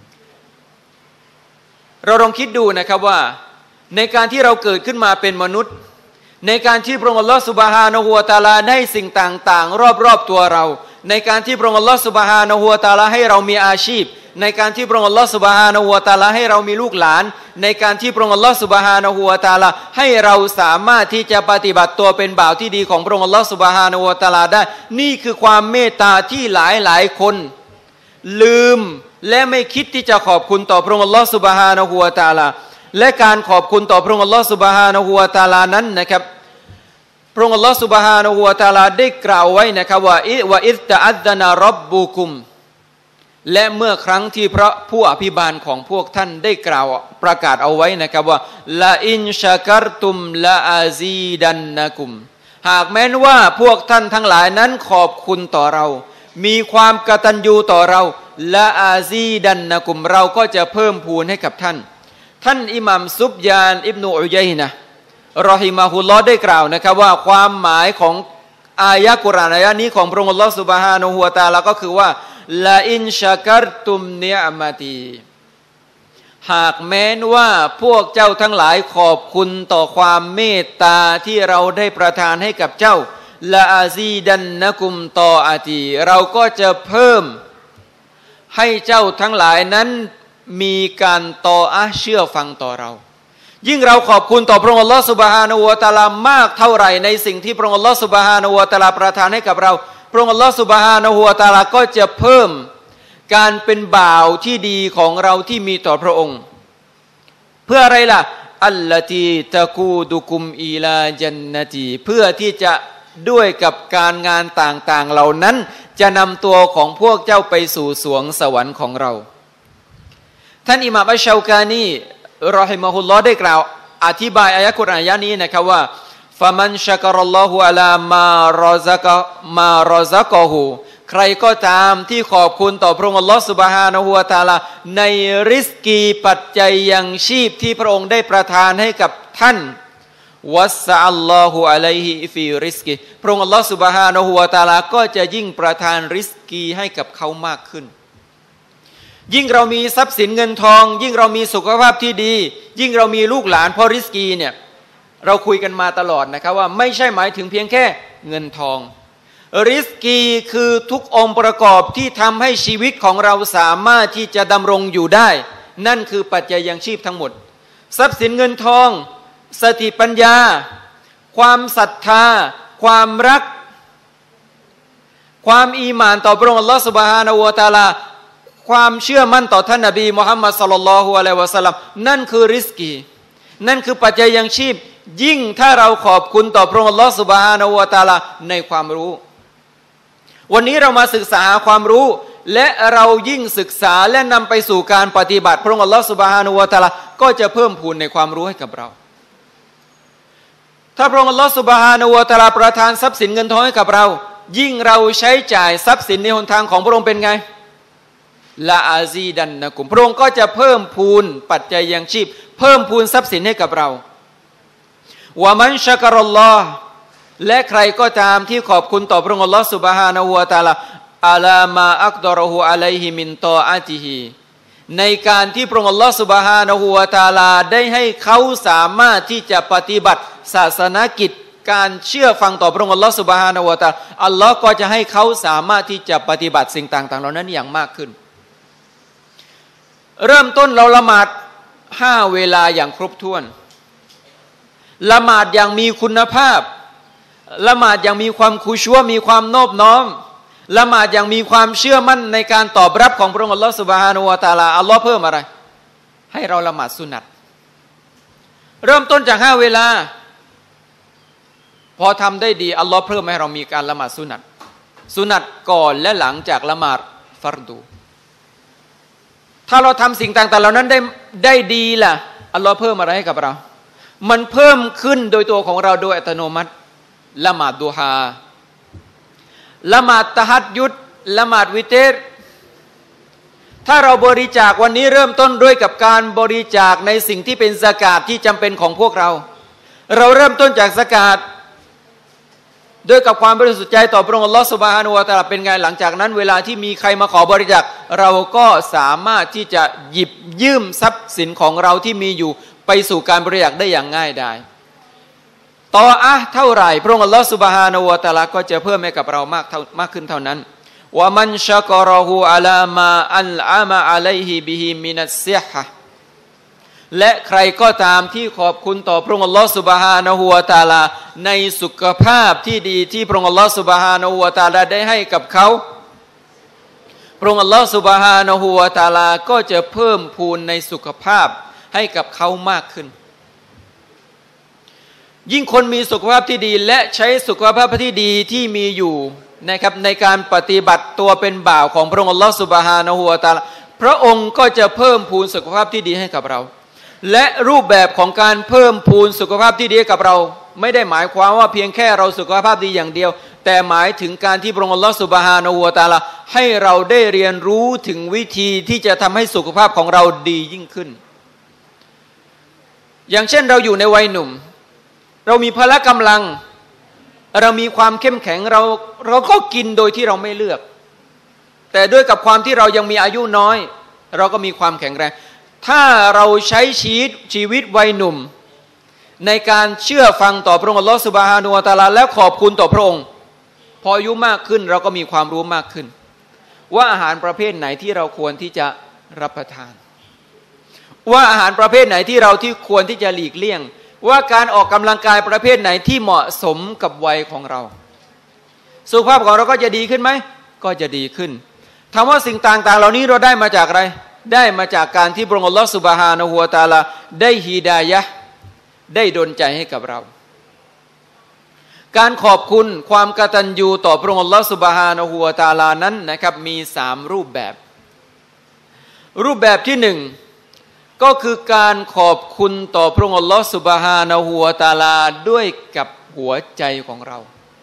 เราลองคิดดูนะครับว่าในการที่เราเกิดขึ้นมาเป็นมนุษย์ในการที่พระองค์อัลลอฮฺซุบฮานะฮูวะตะอาลาได้สิ่งต่างๆรอบๆตัวเราในการที่พระองค์อัลลอฮฺซุบฮานะฮูวะตะอาลาให้เรามีอาชีพในการที่พระองค์อัลลอฮฺซุบฮานะฮูวะตะอาลาให้เรามีลูกหลานในการที่พระองค์อัลลอฮฺซุบฮานะฮูวะตะอาลาให้เราสามารถที่จะปฏิบัติตัวเป็นบ่าวที่ดีของพระองค์อัลลอฮฺซุบฮานะฮูวะตะอาลาได้นี่คือความเมตตาที่หลายๆคนลืมและไม่คิดที่จะขอบคุณต่อพระองค์อัลลอฮฺซุบฮานะฮูวะตะอาลาและการขอบคุณต่อพระองค์อัลลอฮฺซุบฮานะฮูวะตะอาลานั้นนะครับพระองค์อัลลอฮฺซุบฮานะฮูวะตะอาลาได้กล่าวไว้นะครับว่าอิวะอิซตะอัซนะร็อบบุกุมและเมื่อครั้งที่พระผู้อภิบาลของพวกท่านได้กล่าวประกาศเอาไว้นะครับว่าละอินชะกัรตุมละอาซีดันนะกุมหากแม้นว่าพวกท่านทั้งหลายนั้นขอบคุณต่อเรามีความกตัญญูต่อเราละอาซีดันนะกุมเราก็จะเพิ่มพูนให้กับท่านท่านอิหมัมซุบยานอิบนุอุยัยนะห์รอฮิมะฮุลลอฮ์ได้กล่าวนะครับว่าความหมายของอายะกุรอานอายะนี้ของพระองค์อัลลอฮฺซุบฮานะฮูวะตะอาลาก็คือว่าลาอินชะกัรตุมนิอ์มะตีหากแม้นว่าพวกเจ้าทั้งหลายขอบคุณต่อความเมตตาที่เราได้ประทานให้กับเจ้าละอาซีดันนะกุมตออาตีเราก็จะเพิ่มให้เจ้าทั้งหลายนั้นมีการตออะห์เชื่อฟังต่อเรายิ่งเราขอบคุณต่อพระองค์อัลลอฮฺซุบฮานะฮูวะตะอาลามากเท่าไหร่ในสิ่งที่พระองค์อัลลอฮฺซุบฮานะฮูวะตะอาลาประทานให้กับเราพระองค์อัลลอฮฺซุบฮานะฮูวะตะอาลาก็จะเพิ่มการเป็นบ่าวที่ดีของเราที่มีต่อพระองค์เพื่ออะไรล่ะอัลลตีตะกูดุกุมอีลาจันนตีเพื่อที่จะด้วยกับการงานต่างๆเหล่านั้นจะนำตัวของพวกเจ้าไปสู่สวงสวรรค์ของเราท่านอิหม่ามอัชชาวกานีรอฮิมะฮุลลอฮ์ได้กล่าวอธิบายอายะกุรอานอายะนี้นะครับว่าฟะมันชักรัลลอฮุอะลามารอซักะมารอซักะฮูใครก็ตามที่ขอบคุณต่อพระองค์อัลลอฮ์ซุบฮานะฮูวะตะอาลาในริสกีปัจจัยยังชีพที่พระองค์ได้ประทานให้กับท่านวัสซะอัลลอฮุอะลัยฮิฟีริสกีพระองค์อัลลอฮ์ซุบฮานะฮูวะตะอาลาก็จะยิ่งประทานริสกีให้กับเขามากขึ้นยิ่งเรามีทรัพย์สินเงินทองยิ่งเรามีสุขภาพที่ดียิ่งเรามีลูกหลานเพราะริสกีเนี่ยเราคุยกันมาตลอดนะครับว่าไม่ใช่หมายถึงเพียงแค่เงินทองริสกีคือทุกองค์ประกอบที่ทำให้ชีวิตของเราสามารถที่จะดำรงอยู่ได้นั่นคือปัจจัยยังชีพทั้งหมดทรัพย์สินเงินทองสติปัญญาความศรัทธาความรักความอีหม่านต่อพระองค์อัลลอฮฺซุบฮานะฮูวะตะอาลาความเชื่อมั่นต่อท่านนบีมุฮัมมัดศ็อลลัลลอฮุอะลัยฮิวะซัลลัมนั่นคือริสกีนั่นคือปัจจัยยังชีพยิ่งถ้าเราขอบคุณต่อพระองค์อัลลอฮฺซุบฮานะฮูวะตะอาลาในความรู้วันนี้เรามาศึกษาความรู้และเรายิ่งศึกษาและนำไปสู่การปฏิบัติพระองค์อัลลอฮฺซุบฮานะฮูวะตะอาลาก็จะเพิ่มพูนในความรู้ให้กับเราถ้าพระองค์อัลลอฮฺซุบฮานะฮูวะตะอาลาประทานทรัพย์สินเงินทองให้กับเรายิ่งเราใช้จ่ายทรัพย์สินในหนทางของพระองค์เป็นไงละอาซีดันนะกุมพระองค์ก็จะเพิ่มพูนปัจจัยยังชีพเพิ่มพูนทรัพย์สินให้กับเราวะมันชะกะรัลลอฮ์และใครก็ตามที่ขอบคุณต่อพระองค์อัลลอฮฺซุบฮานะฮูวะตะอาลาอะลามาอักดะรอฮูอะลัยฮิมินตออะติฮิในการที่พระองค์อัลลอฮฺซุบฮานะฮูวะตะอาลาได้ให้เขาสามารถที่จะปฏิบัติศาสนกิจการเชื่อฟังต่อพระองค์อัลลอฮฺซุบฮานะฮูวะตะอาลาอัลลอฮ์ก็จะให้เขาสามารถที่จะปฏิบัติสิ่งต่างๆเหล่านั้นอย่างมากขึ้นเริ่มต้นเราละหมาดห้าเวลาอย่างครบถ้วนละหมาดอย่างมีคุณภาพละหมาดอย่างมีความคุชัวมีความนอบน้อมละหมาดอย่างมีความเชื่อมั่นในการตอบรับของพระองค์อัลลอฮฺซุบฮานะฮูวะตะอาลาอัลลอฮ์เพิ่มอะไรให้เราละหมาดสุนัตเริ่มต้นจากห้าเวลาพอทำได้ดีอัลลอฮ์เพิ่มให้เรามีการละหมาดสุนัตสุนัตก่อนและหลังจากละหมาดฟัรดูถ้าเราทำสิ่งต่างๆเหล่านั้นได้ได้ดีล่ะอัลลอฮ์เพิ่มอะไรให้กับเรามันเพิ่มขึ้นโดยตัวของเราโดยอัตโนมัติละหมาดดูฮาละหมาดตะฮัดยุดละหมาดวิเตรถ้าเราบริจาควันนี้เริ่มต้นด้วยกับการบริจาคในสิ่งที่เป็นซะกาตที่จำเป็นของพวกเราเราเริ่มต้นจากซะกาตด้วยกับความบริสุทธิ์ใจต่อพระองค์อัลลอฮฺซุบฮานะฮูวะตะอาลาเป็นไงหลังจากนั้นเวลาที่มีใครมาขอบริจาคเราก็สามารถที่จะหยิบยืมทรัพย์สินของเราที่มีอยู่ไปสู่การบริจาคได้อย่างง่ายดายต่ออะเท่าไหร่พระองค์อัลลอฮฺซุบฮานะฮูวะตะอาลาก็จะเพิ่มให้กับเรามากมากขึ้นเท่านั้นวะมันชะกะรอฮูอะลามาอัลอะมะอะลัยฮิบิฮิมินัสซิฮะและใครก็ตามที่ขอบคุณต่อพระองค์อัลลอฮฺซุบฮานะฮูวะตะอาลาในสุขภาพที่ดีที่พระองค์อัลลอฮฺซุบฮานะฮูวะตะอาลาได้ให้กับเขาพระองค์อัลลอฮฺซุบฮานะฮูวะตะอาลาก็จะเพิ่มพูนในสุขภาพให้กับเขามากขึ้นยิ่งคนมีสุขภาพที่ดีและใช้สุขภาพที่ดีที่มีอยู่นะครับในการปฏิบัติตัวเป็นบ่าวของพระองค์อัลลอฮฺซุบฮานะฮูวะตะอาลาพระองค์ก็จะเพิ่มพูนสุขภาพที่ดีให้กับเราและรูปแบบของการเพิ่มพูนสุขภาพที่ดีให้กับเราไม่ได้หมายความว่าเพียงแค่เราสุขภาพดีอย่างเดียวแต่หมายถึงการที่พระองค์อัลลอฮฺซุบฮานะฮูวะตะอาลาให้เราได้เรียนรู้ถึงวิธีที่จะทำให้สุขภาพของเราดียิ่งขึ้นอย่างเช่นเราอยู่ในวัยหนุ่มเรามีพละกำลังเรามีความเข้มแข็งเราเราก็กินโดยที่เราไม่เลือกแต่ด้วยกับความที่เรายังมีอายุน้อยเราก็มีความแข็งแรงถ้าเราใช้ชีวิตชีวิตวัยหนุ่มในการเชื่อฟังต่อพระองค์อัลลอฮฺซุบฮานะฮูวะตะอาลาและขอบคุณต่อพระองค์พออายุมากขึ้นเราก็มีความรู้มากขึ้นว่าอาหารประเภทไหนที่เราควรที่จะรับประทานว่าอาหารประเภทไหนที่เราที่ควรที่จะหลีกเลี่ยงว่าการออกกำลังกายประเภทไหนที่เหมาะสมกับวัยของเราสุขภาพของเราก็จะดีขึ้นไหมก็จะดีขึ้นถามว่าสิ่งต่างๆเหล่านี้เราได้มาจากอะไรได้มาจากการที่พระองค์อัลลอฮฺซุบฮานะฮูวะตะอาลาได้ฮิดายะห์ได้ดลใจให้กับเราการขอบคุณความกตัญญูต่อพระองค์อัลลอฮฺซุบฮานะฮูวะตะอาลานั้นนะครับมีสามรูปแบบรูปแบบที่หนึ่งก็คือการขอบคุณต่อพระองค์อัลลอฮฺซุบฮานะฮูวะตะอาลาด้วยกับหัวใจของเรา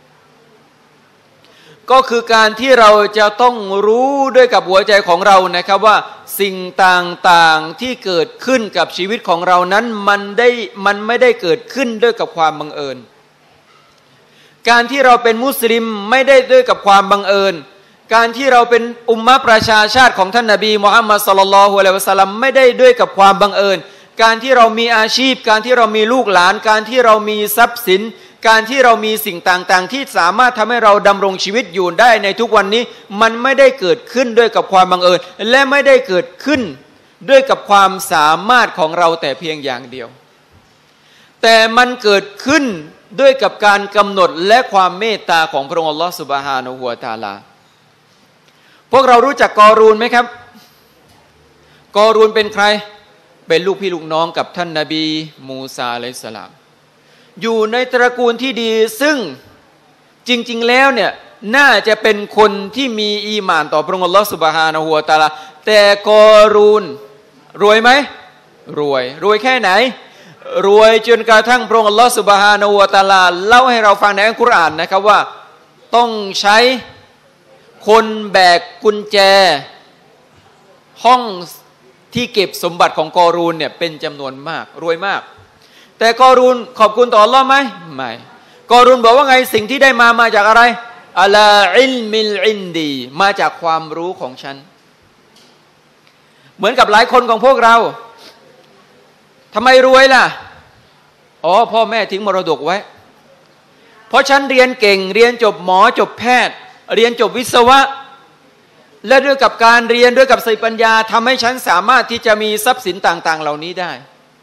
ก็คือการที่เราจะต้องรู้ด้วยกับหัวใจของเรานะครับว่าสิ่งต่างๆที่เกิดขึ้นกับชีวิตของเรานั้นมันได้มันไม่ได้เกิดขึ้นด้วยกับความบังเอิญการที่เราเป็นมุสลิมไม่ได้ด้วยกับความบังเอิญการที่เราเป็นอุมมะประชาชาติของท่านนบีมุฮัมมัดศ็อลลัลลอฮุอะลัยฮิวะซัลลัมไม่ได้ด้วยกับความบังเอิญการที่เรามีอาชีพการที่เรามีลูกหลานการที่เรามีทรัพย์สินการที่เรามีสิ่งต่างๆที่สามารถทำให้เราดำรงชีวิตอยู่ได้ในทุกวันนี้มันไม่ได้เกิดขึ้นด้วยกับความบังเอิญและไม่ได้เกิดขึ้นด้วยกับความสามารถของเราแต่เพียงอย่างเดียวแต่มันเกิดขึ้นด้วยกับการกำหนดและความเมตตาของพระองค์อัลลอฮฺซุบฮานะฮูวะตะอาลาพวกเรารู้จักกอรูนไหมครับกอรูนเป็นใครเป็นลูกพี่ลูกน้องกับท่านนบีมูซาอะลัยฮิสสลามอยู่ในตระกูลที่ดีซึ่งจริงๆแล้วเนี่ยน่าจะเป็นคนที่มีอีหม่านต่อพระองค์อัลลอฮฺซุบฮานะฮูวะตะอาลาแต่กอรูนรวยไหมรวยรวยแค่ไหนรวยจนกระทั่งพระองค์อัลลอฮฺซุบฮานะฮูวะตะอาลาเล่าให้เราฟังในอัลกุรอานนะครับว่าต้องใช้คนแบกกุญแจห้องที่เก็บสมบัติของกอรูนเนี่ยเป็นจำนวนมากรวยมากแต่กอรูนขอบคุณต่ออัลลอฮ์ไหมไม่กอรูนบอกว่าไงสิ่งที่ได้มามาจากอะไรอะลาอิลมิลอินดีมาจากความรู้ของฉันเหมือนกับหลายคนของพวกเราทำไมรวยล่ะอ๋อพ่อแม่ทิ้งมรดกไว้เพราะฉันเรียนเก่งเรียนจบหมอจบแพทย์เรียนจบวิศวะและด้วยกับการเรียนด้วยกับสติปัญญาทำให้ฉันสามารถที่จะมีทรัพย์สินต่างๆเหล่านี้ได้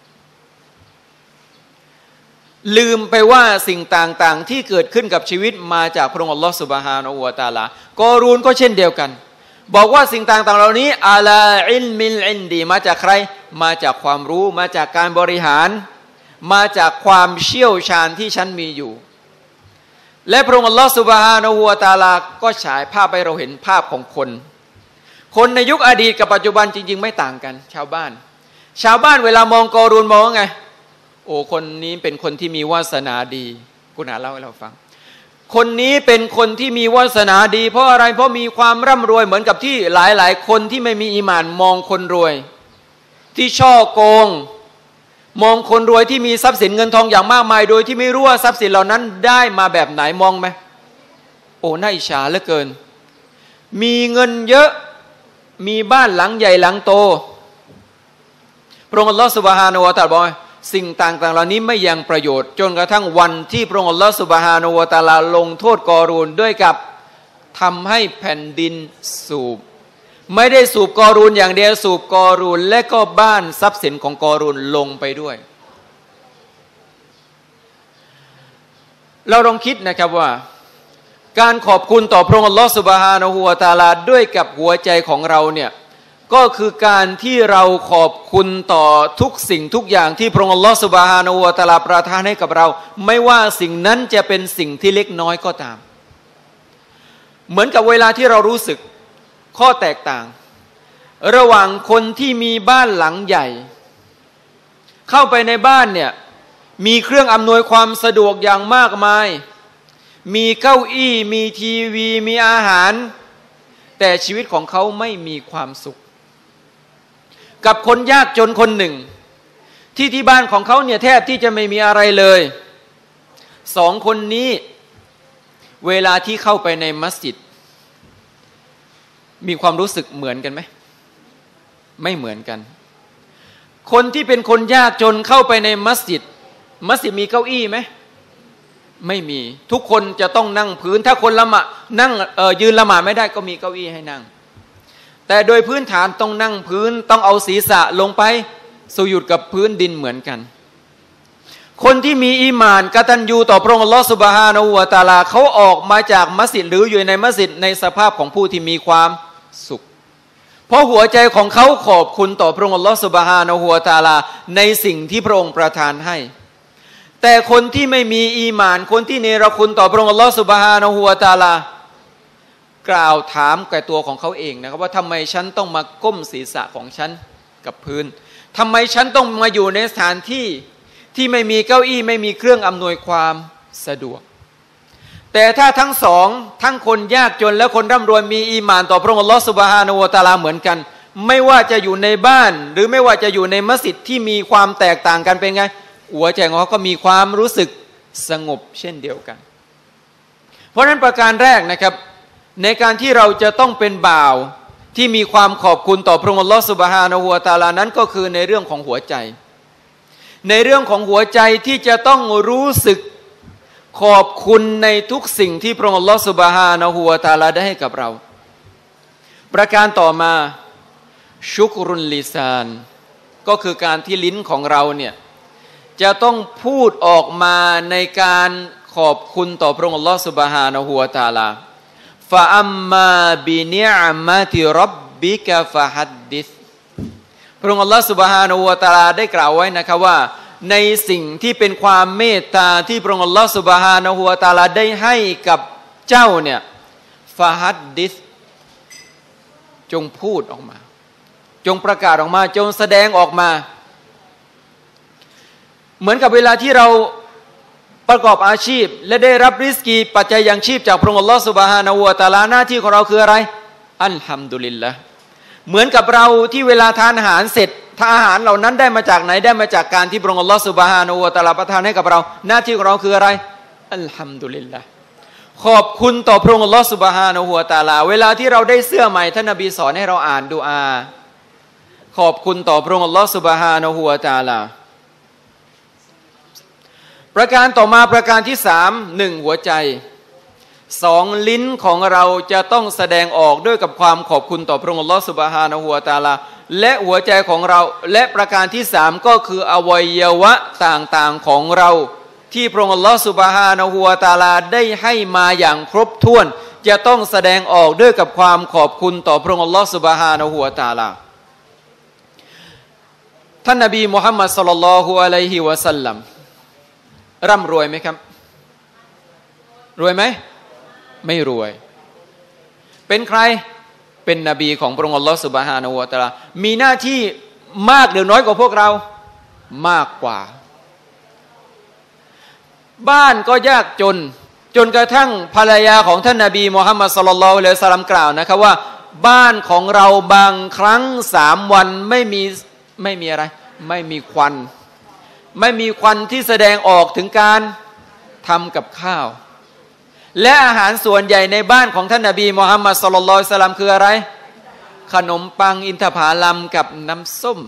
ลืมไปว่าสิ่งต่างๆที่เกิดขึ้นกับชีวิตมาจากพระองค์อัลลอฮฺซุบฮานะฮูวะตะอาลากอรูนก็เช่นเดียวกันบอกว่าสิ่งต่างๆเหล่านี้อะลาอิลมิลอินดีมาจากใครมาจากความรู้มาจากการบริหารมาจากความเชี่ยวชาญที่ฉันมีอยู่และพระองค์อัลลอฮฺซุบฮานะฮูวะตะอาลาก็ฉายภาพให้เราเห็นภาพของคนคนในยุคอดีตกับปัจจุบันจริงๆไม่ต่างกันชาวบ้านชาวบ้านเวลามองกอรูนมองว่าไงโอ้คนนี้เป็นคนที่มีวาสนาดีกุณอาเล่าให้เราฟังคนนี้เป็นคนที่มีวาสนาดีเพราะอะไรเพราะมีความร่ำรวยเหมือนกับที่หลายๆคนที่ไม่มีอีหม่านมองคนรวยที่ช่อโกงมองคนรวยที่มีทรัพย์สินเงินทองอย่างมากมายโดยที่ไม่รู้ว่าทรัพย์สินเหล่านั้นได้มาแบบไหนมองไหมโอ้น่าอิจฉาเหลือเกินมีเงินเยอะมีบ้านหลังใหญ่หลังโตพระองค์อัลลอฮฺซุบฮานะฮูวะตะอาลาบอกสิ่งต่างๆเหล่านี้ไม่ยังประโยชน์จนกระทั่งวันที่พระองค์อัลลอฮฺซุบฮานะฮูวะตะอาลาลงโทษกอรูนด้วยกับทำให้แผ่นดินสูบไม่ได้สูบกอรูนอย่างเดียวสูบกอรูนและก็บ้านทรัพย์สินของกอรูนลงไปด้วยเราลองคิดนะครับว่าการขอบคุณต่อพระองค์อัลลอฮฺซุบฮานะฮูวะตะอาลาด้วยกับหัวใจของเราเนี่ยก็คือการที่เราขอบคุณต่อทุกสิ่งทุกอย่างที่พระองค์อัลลอฮฺซุบฮานะฮูวะตะอาลาประทานให้กับเราไม่ว่าสิ่งนั้นจะเป็นสิ่งที่เล็กน้อยก็ตามเหมือนกับเวลาที่เรารู้สึกข้อแตกต่างระหว่างคนที่มีบ้านหลังใหญ่เข้าไปในบ้านเนี่ยมีเครื่องอำนวยความสะดวกอย่างมากมายมีเก้าอี้มีทีวีมีอาหารแต่ชีวิตของเขาไม่มีความสุขกับคนยากจนคนหนึ่งที่ที่บ้านของเขาเนี่ยแทบที่จะไม่มีอะไรเลยสองคนนี้เวลาที่เข้าไปในมัสยิดมีความรู้สึกเหมือนกันไหมไม่เหมือนกันคนที่เป็นคนยากจนเข้าไปในมัสยิดมัสยิดมีเก้าอี้ไหมไม่มีทุกคนจะต้องนั่งพื้นถ้าคนละหมาดนั่งเอ่อยืนละหมาดไม่ได้ก็มีเก้าอี้ให้นั่งแต่โดยพื้นฐานต้องนั่งพื้นต้องเอาศีรษะลงไปสุยุดกับพื้นดินเหมือนกันคนที่มีอีหม่านกตัญญูต่อพระองค์อัลลอฮฺซุบฮานะฮูวะตะอาลาเขาออกมาจากมัสยิดหรืออยู่ในมัสยิดในสภาพของผู้ที่มีความสุขเพราะหัวใจของเขาขอบคุณต่อพระองค์อัลลอฮฺซุบฮานะฮูวะตะอาลาในสิ่งที่พระองค์ประทานให้แต่คนที่ไม่มีอีหม่านคนที่เนรคุณต่อพระองค์อัลลอฮฺซุบฮานะฮูวะตะอาลากล่าวถามแก่ตัวของเขาเองนะครับว่าทำไมฉันต้องมาก้มศีรษะของฉันกับพื้นทำไมฉันต้องมาอยู่ในสถานที่ที่ไม่มีเก้าอี้ไม่มีเครื่องอำนวยความสะดวกแต่ถ้าทั้งสองทั้งคนยากจนและคนร่ำรวยมีอีหม่านต่อพระองค์อัลลอฮฺซุบฮานะฮูวะตะอาลาเหมือนกันไม่ว่าจะอยู่ในบ้านหรือไม่ว่าจะอยู่ในมัสยิดที่มีความแตกต่างกันเป็นไงหัวใจของเขาก็มีความรู้สึกสงบเช่นเดียวกันเพราะนั้นประการแรกนะครับในการที่เราจะต้องเป็นบ่าวที่มีความขอบคุณต่อพระองค์อัลลอฮฺซุบฮานะฮูวะตะอาลานั้นก็คือในเรื่องของหัวใจในเรื่องของหัวใจที่จะต้องรู้สึกขอบคุณในทุกสิ่งที่พระองค์อัลลอฮฺซุบฮานะฮูวะตะอาลาได้ให้กับเราประการต่อมาชุกรุลลิซานก็คือการที่ลิ้นของเราเนี่ยจะต้องพูดออกมาในการขอบคุณต่อพระองค์อัลลอฮฺซุบฮานะฮูวะตะอาลาฟะอัมมาบินิอ์มะติร็อบบิกะฟะฮัดดิษพระองค์อัลลอฮฺซุบฮานะฮูวะตะอาลาได้กล่าวไว้นะครับว่าในสิ่งที่เป็นความเมตตาที่พระองค์อัลลอฮฺซุบฮานะฮูวะตะอาลาได้ให้กับเจ้าเนี่ยฟะฮัดดิษจงพูดออกมาจงประกาศออกมาจงแสดงออกมาเหมือนกับเวลาที่เราประกอบอาชีพและได้รับริสกีปัจจัยยังชีพจากพระองค์อัลลอฮฺซุบฮานะฮูวะตะอาลาหน้าที่ของเราคืออะไรอัลฮัมดุลิลละห์เหมือนกับเราที่เวลาทานอาหารเสร็จถ้าอาหารเหล่านั้นได้มาจากไหนได้มาจากการที่พระองค์อัลลอฮฺซุบฮานะฮูวะตะอาลาประทานให้กับเราหน้าที่ของเราคืออะไรอัลฮัมดุลิลละห์ขอบคุณต่อพระองค์อัลลอฮฺซุบฮานะฮูวะตะอาลาเวลาที่เราได้เสื้อใหม่ท่านนบีสอนให้เราอ่านดุอาขอบคุณต่อพระองค์อัลลอฮฺซุบฮานะฮูวะตะอาลาประการต่อมาประการที่สามหนึ่งหัวใจสองลิ้นของเราจะต้องแสดงออกด้วยกับความขอบคุณต่อพระองค์อัลลอฮฺซุบฮานะฮูวะตะอาลาและหัวใจของเราและประการที่สามก็คืออวัยวะต่างๆของเราที่พระองค์อัลลอฮฺซุบฮานะฮูวะตะอาลาได้ให้มาอย่างครบถ้วนจะต้องแสดงออกด้วยกับความขอบคุณต่อพระองค์อัลลอฮฺซุบฮานะฮูวะตะอาลาท่านนบีมุฮัมมัดศ็อลลัลลอฮุอะลัยฮิวะซัลลัมร่ำรวยไหมครับรวยไหมไม่รวยเป็นใครเป็นนบีของพระองค์อัลลอฮฺซุบฮานะฮูวะตะอาลามีหน้าที่มากหรือน้อยกว่าพวกเรามากกว่าบ้านก็ยากจนจนกระทั่งภรรยาของท่านนบีมุฮัมมัดศ็อลลัลลอฮุอะลัยฮิวะซัลลัมกล่าวนะครับว่าบ้านของเราบางครั้งสามวันไม่มีไม่มีอะไรไม่มีควันไม่มีควันที่แสดงออกถึงการทำกับข้าวและอาหารส่วนใหญ่ในบ้านของท่านนบีมุฮัมมัดศ็อลลัลลอฮุอะลัยฮิวะซัลลัมคืออะไรขนมปังอินทผลัมกับน้ำส้ม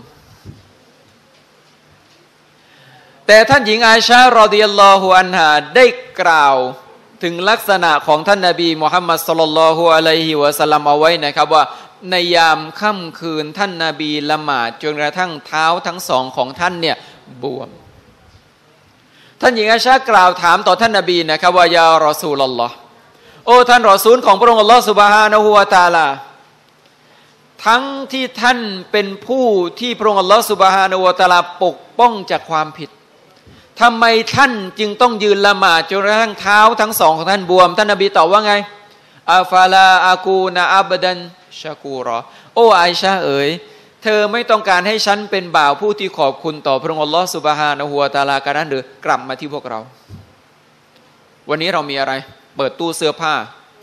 แต่ท่านหญิงอาอิชะฮ์รอฎิยัลลอฮุอันฮาได้กล่าวถึงลักษณะของท่านนบีมุฮัมมัดศ็อลลัลลอฮุอะลัยฮิวะซัลลัมเอาไว้นะครับว่าในยามค่ำคืนท่านนบีละหมาดจนกระทั่งเท้าทั้งสองของท่านเนี่ยบวมท่านหญิงอาอิชะฮ์กล่าวถามต่อท่านนบีนะครับว่ายารอซูลุลลอฮ์โอ้ท่านรอซูลของพระองค์อัลลอฮฺซุบฮานะฮูวะตะอาลาทั้งที่ท่านเป็นผู้ที่พระองค์อัลลอฮฺซุบฮานะฮูวะตะอาลาปกป้องจากความผิดทำไมท่านจึงต้องยืนละหมาดจนกระทั่งเท้าทั้งสองของท่านบวมท่านนบีตอบว่าไงอาฟาลาอากูนะอับดันชากูรอโอ้อาอิชะฮ์เอ๋ยเธอไม่ต้องการให้ฉันเป็นบ่าวผู้ที่ขอบคุณต่อพระองค์อัลลอฮฺซุบฮานะฮูวะตะอาลากันนั้นหรือกลับมาที่พวกเราวันนี้เรามีอะไรเปิดตู้เสื้อผ้า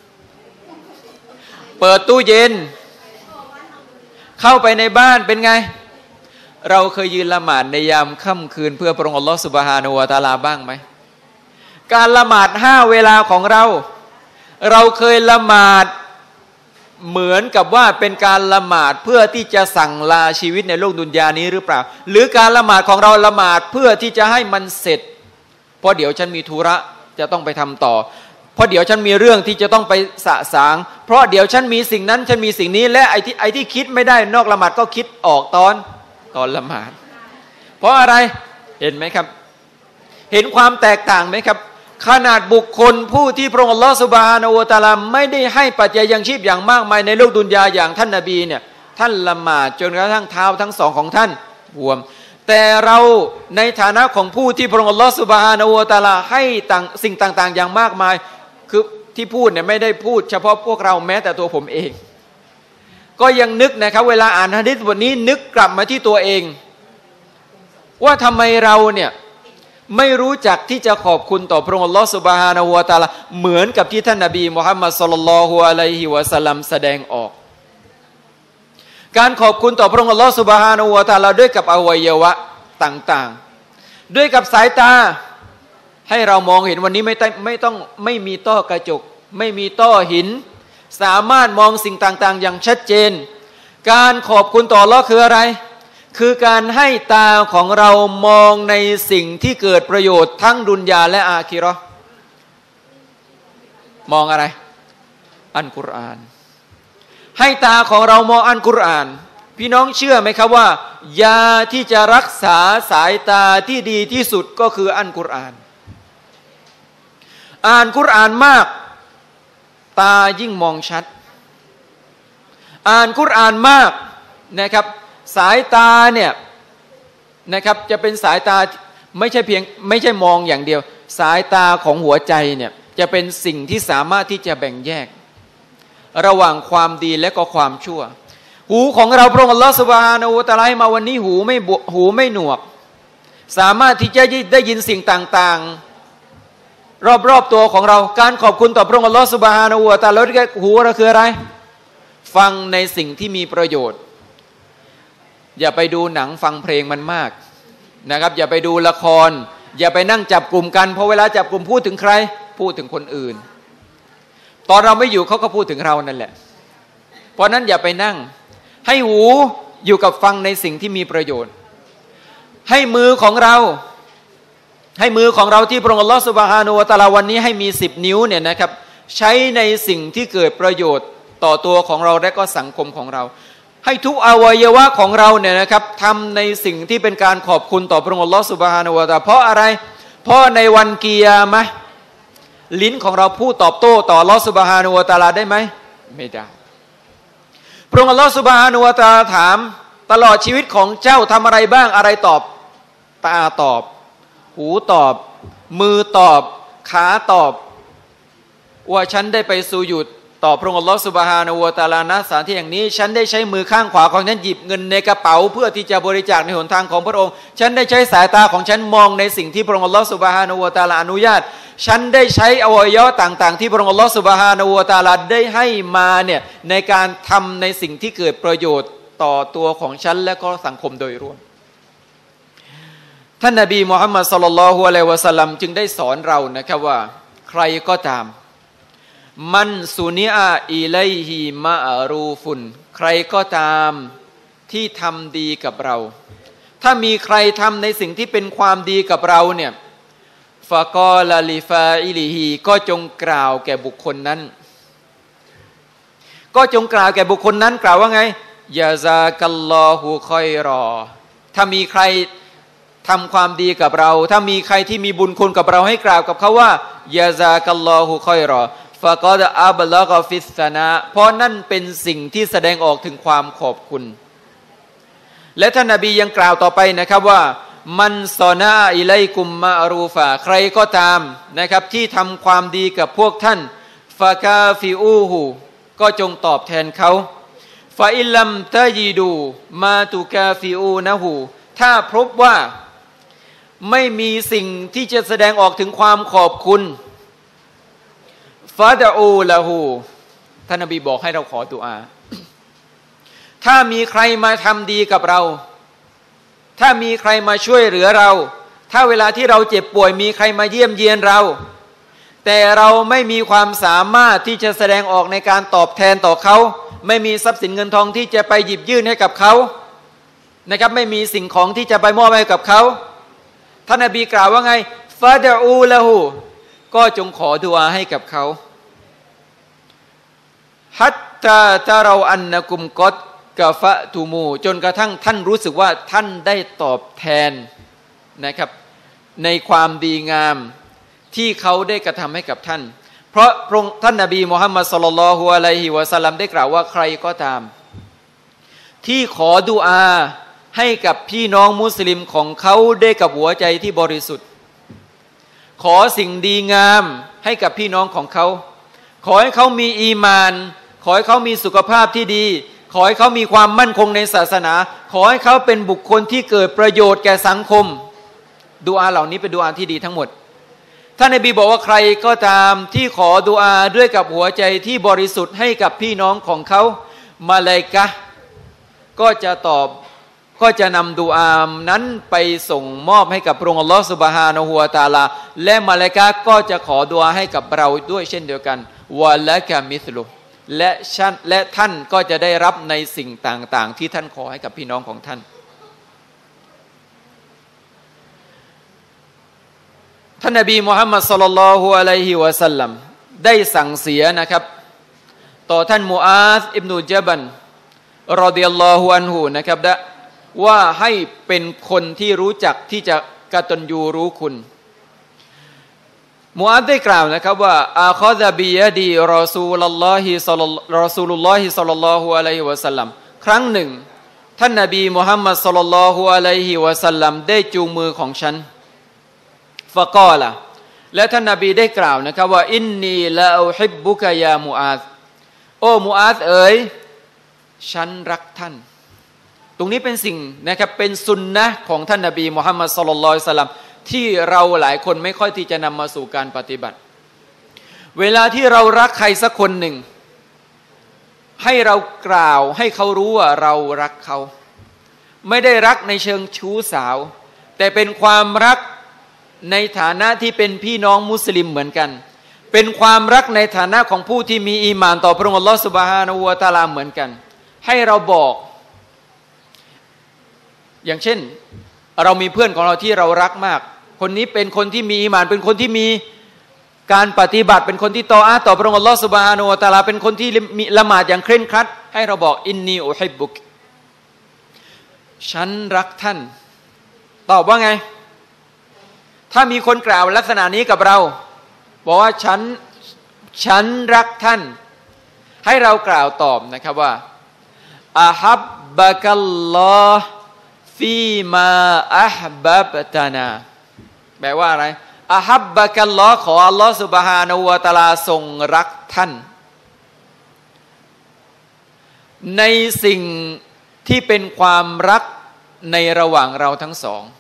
เปิดตู้เย็นเข้าไปในบ้านเป็นไงเราเคยยืนละหมาดในยามค่ำคืนเพื่อพระองค์อัลลอฮฺซุบฮานะฮูวะตะอาลาบ้างไหมการละหมาดห้าเวลาของเราเราเคยละหมาดเหมือนกับว่าเป็นการละหมาดเพื่อที่จะสั่งลาชีวิตในโลกดุนยานี้หรือเปล่าหรือการละหมาดของเราละหมาดเพื่อที่จะให้มันเสร็จเพราะเดี๋ยวฉันมีธุระจะต้องไปทำต่อเพราะเดี๋ยวฉันมีเรื่องที่จะต้องไปสะสางเพราะเดี๋ยวฉันมีสิ่งนั้นฉันมีสิ่งนี้และไอ้ที่ไอ้ที่คิดไม่ได้นอกละหมาดก็คิดออกตอนตอนละหมาดเพราะอะไรเห็นไหมครับเห็นความแตกต่างไหมครับขนาดบุคคลผู้ที่พระองค์อัลลอฮฺซุบฮานะฮูวะตะอาลาไม่ได้ให้ปัจจัยยังชีพอย่างมากมายในโลกดุนยาอย่างท่านนบีเนี่ยท่านละหมาดจนกระทั่งเท้าทั้งสองของท่านบวมแต่เราในฐานะของผู้ที่พระองค์อัลลอฮฺซุบฮานะฮูวะตะอาลาให้ต่างสิ่งต่างๆอย่างมากมายคือที่พูดเนี่ยไม่ได้พูดเฉพาะพวกเราแม้แต่ตัวผมเองก็ยังนึกนะครับเวลาอ่านหะดีษบทนี้นึกกลับมาที่ตัวเองว่าทำไมเราเนี่ยไม่รู้จักที่จะขอบคุณต่อพระองค์อัลลอฮฺซุบฮานะฮูวะตะอาลาเหมือนกับที่ท่านนบีมุฮัมมัดศ็อลลัลลอฮุอะลัยฮิวะซัลลัมแสดงออกการขอบคุณต่อพระองค์อัลลอฮฺซุบฮานะฮูวะตะอาลาด้วยกับอวัยวะต่างๆด้วยกับสายตาให้เรามองเห็นวันนี้ไม่ต้องไม่ต้องไม่มีต้อกระจกไม่มีต้อหินสามารถมองสิ่งต่างๆอย่างชัดเจนการขอบคุณต่ออัลเลาะห์คืออะไรคือการให้ตาของเรามองในสิ่งที่เกิดประโยชน์ทั้งดุนยาและอาคิเราะห์มองอะไรอัลกุรอานให้ตาของเรามองอัลกุรอานพี่น้องเชื่อไหมครับว่ายาที่จะรักษาสายตาที่ดีที่สุดก็คืออัลกุรอานอ่านกุรอานมากตายิ่งมองชัดอ่านกุรอานมากนะครับสายตาเนี่ยนะครับจะเป็นสายตาไม่ใช่เพียงไม่ใช่มองอย่างเดียวสายตาของหัวใจเนี่ยจะเป็นสิ่งที่สามารถที่จะแบ่งแยกระหว่างความดีและก็ความชั่วหูของเราพระองค์อัลลอฮฺซุบฮานะฮูวะตะอาลาให้มาวันนี้หูไม่หูไม่หนวกสามารถที่จะได้ยินสิ่งต่างๆรอบๆตัวของเราการขอบคุณต่อพระองค์อัลลอฮฺซุบฮานะฮูวะตะอาลาแล้วหูเราคืออะไรฟังในสิ่งที่มีประโยชน์อย่าไปดูหนังฟังเพลงมันมากนะครับอย่าไปดูละครอย่าไปนั่งจับกลุ่มกันเพราะเวลาจับกลุ่มพูดถึงใครพูดถึงคนอื่นตอนเราไม่อยู่เขาก็พูดถึงเรานั่นแหละเพราะนั้นอย่าไปนั่งให้หูอยู่กับฟังในสิ่งที่มีประโยชน์ให้มือของเราให้มือของเราที่พระองค์อัลลอฮฺซุบฮานะฮูวะตะอาลาวันนี้ให้มีสิบนิ้วเนี่ยนะครับใช้ในสิ่งที่เกิดประโยชน์ต่อตัวของเราและก็สังคมของเราให้ทุกอวัยวะของเราเนี่ยนะครับทำในสิ่งที่เป็นการขอบคุณต่อพระองค์อัลลอฮฺซุบฮานะฮูวะตะอาลาเพราะอะไรเพราะในวันกิยามะห์ลิ้นของเราพูดตอบโต้ต่ออัลลอฮฺซุบฮานะฮูวะตะอาลาได้ไหมไม่ได้พระองค์อัลลอฮฺซุบฮานะฮูวะตะอาลาถามตลอดชีวิตของเจ้าทำอะไรบ้างอะไรตอบตาตอบหูตอบมือตอบขาตอบว่าฉันได้ไปสุญูดต่อพระองค์อัลลอฮฺซุบฮานะฮูวะตะอาลาณสถานที่แห่งนี้ฉันได้ใช้มือข้างขวาของฉันหยิบเงินในกระเป๋าเพื่อที่จะบริจาคในหนทางของพระองค์ฉันได้ใช้สายตาของฉันมองในสิ่งที่พระองค์อัลลอฮฺซุบฮานะฮูวะตะอาลาอนุญาตฉันได้ใช้อวัยวะต่างๆที่พระองค์อัลลอฮฺซุบฮานะฮูวะตะอาลาได้ให้มาเนี่ยในการทำในสิ่งที่เกิดประโยชน์ต่อตัวของฉันและก็สังคมโดยรวมท่านนบีมุฮัมมัดศ็อลลัลลอฮุอะลัยฮิวะซัลลัมจึงได้สอนเรานะครับว่าใครก็ตามมันซุนิอาอิลัยฮิมะอารูฟุนใครก็ตามที่ทำดีกับเราถ้ามีใครทำในสิ่งที่เป็นความดีกับเราเนี่ยฟะกอลาลิฟาอิลิฮีก็จงกล่าวแก่บุคคลนั้นก็จงกล่าวแก่บุคคลนั้นกล่าวว่าไงยาซากัลลอฮุคอยรอถ้ามีใครทำความดีกับเราถ้ามีใครที่มีบุญคุณกับเราให้กล่าวกับเขาว่ายาซากัลลอฮุคอยรอฟะกอดอับละกอฟิสซานะเพราะนั่นเป็นสิ่งที่แสดงออกถึงความขอบคุณและท่านนบียังกล่าวต่อไปนะครับว่ามันซอนาอิไลกุมมะรูฟาใครก็ตามนะครับที่ทำความดีกับพวกท่านฟากาฟิอูฮูก็จงตอบแทนเขาฟาอิลัมตะยีดูมาตุกาฟิอูนะฮูถ้าพบว่าไม่มีสิ่งที่จะแสดงออกถึงความขอบคุณฟาดะอูละฮูท่านนบีบอกให้เราขอดุอาถ้ามีใครมาทำดีกับเราถ้ามีใครมาช่วยเหลือเราถ้าเวลาที่เราเจ็บป่วยมีใครมาเยี่ยมเยียนเราแต่เราไม่มีความสามารถที่จะแสดงออกในการตอบแทนต่อเขาไม่มีทรัพย์สินเงินทองที่จะไปหยิบยื่นให้กับเขานะครับไม่มีสิ่งของที่จะไปมอบให้กับเขาท่านนบีกล่าวว่าไงฟาดะอูละฮูก็จงขอดุอาให้กับเขาฮัตตาตะเราอันนะกุมกอดกะฟะตูมูจนกระทั่งท่านรู้สึกว่าท่านได้ตอบแทนนะครับในความดีงามที่เขาได้กระทำให้กับท่านเพราะพระท่านนบีมุฮัมมัดศ็อลลัลลอฮุอะลัยฮิวะซัลลัมได้กล่าวว่าใครก็ตามที่ขอดุอาให้กับพี่น้องมุสลิมของเขาได้กับหัวใจที่บริสุทธิ์ขอสิ่งดีงามให้กับพี่น้องของเขาขอให้เขามีอีมานขอให้เขามีสุขภาพที่ดีขอให้เขามีความมั่นคงในศาสนาขอให้เขาเป็นบุคคลที่เกิดประโยชน์แก่สังคมดุอาเหล่านี้เป็นดุอาที่ดีทั้งหมดท่านนบีบอกว่าใครก็ตามที่ขอดุอาด้วยกับหัวใจที่บริสุทธิ์ให้กับพี่น้องของเขามาลาอิกะฮ์ก็จะตอบก็จะนำดุอานั้นไปส่งมอบให้กับพระองค์อัลลอฮฺซุบฮานะฮูวะตะอาลาและมาลาอิกะฮ์ก็จะขอดุอาให้กับเราด้วยเช่นเดียวกันวะละกะมิสลุและฉันและท่านก็จะได้รับในสิ่งต่างๆที่ท่านขอให้กับพี่น้องของท่านท่านนบีมุฮัมมัดศ็อลลัลลอฮุอะลัยฮิวะซัลลัมได้สั่งเสียนะครับต่อท่านมูอาซอิบนุญะบัลรอฎิยัลลอฮุอันฮุนะครับว่าให้เป็นคนที่รู้จักที่จะกตัญญูรู้คุณมูอาซได้กล่าวนะครับว่าอาคอซะบิยะดีรอซูลุลลอฮิศ็อลลัลรอซูลุลลอฮิศ็อลลัลลอฮุอะลัยฮิวะซัลลัมครั้งหนึ่งท่านนบีมุฮัมมัดศ็อลลัลลอฮุอะลัยฮิวะซัลลัมได้จูงมือของฉันฟะกอละและท่านนบีได้กล่าวนะครับว่าอินนีละอุฮิบบุกะยามูอาซโอ้มูอาซเอ๋ยฉันรักท่านตรงนี้เป็นสิ่งนะครับเป็นสุนนะของท่านนบีมุฮัมมัดศ็อลลัลลอฮุอะลัยฮิวะซัลลัมที่เราหลายคนไม่ค่อยที่จะนำมาสู่การปฏิบัติเวลาที่เรารักใครสักคนหนึ่งให้เรากล่าวให้เขารู้ว่าเรารักเขาไม่ได้รักในเชิงชู้สาวแต่เป็นความรักในฐานะที่เป็นพี่น้องมุสลิมเหมือนกันเป็นความรักในฐานะของผู้ที่มีอีหม่านต่อพระองค์อัลเลาะห์ซุบฮานะฮูวะตะอาลาเหมือนกันให้เราบอกอย่างเช่นเรามีเพื่อนของเราที่เรารักมากคนนี้เป็นคนที่มีอีหม่านเป็นคนที่มีการปฏิบัติเป็นคนที่ตออะห์ต่อพระองค์อัลเลาะห์ซุบฮานะฮูวะตะอาลาเป็นคนที่มีละหมาดอย่างเคร่งครัดให้เราบอกอินนีอุฮิบบุกฉันรักท่านตอบว่าไงถ้ามีคนกล่าวลักษณะนี้กับเราบอกว่าฉันฉันรักท่านให้เรากล่าวตอบนะครับว่าอะฮับบะกัลลอฮ์ฟีมาอะห์บับตานาแปลว่าอะไรอะฮับบะกัลลอฮ์ขออัลลอฮ์ซุบฮานะฮูวะตะอาลาทรงรักท่านในสิ่งที่เป็นความรักในระหว่างเราทั้งสอง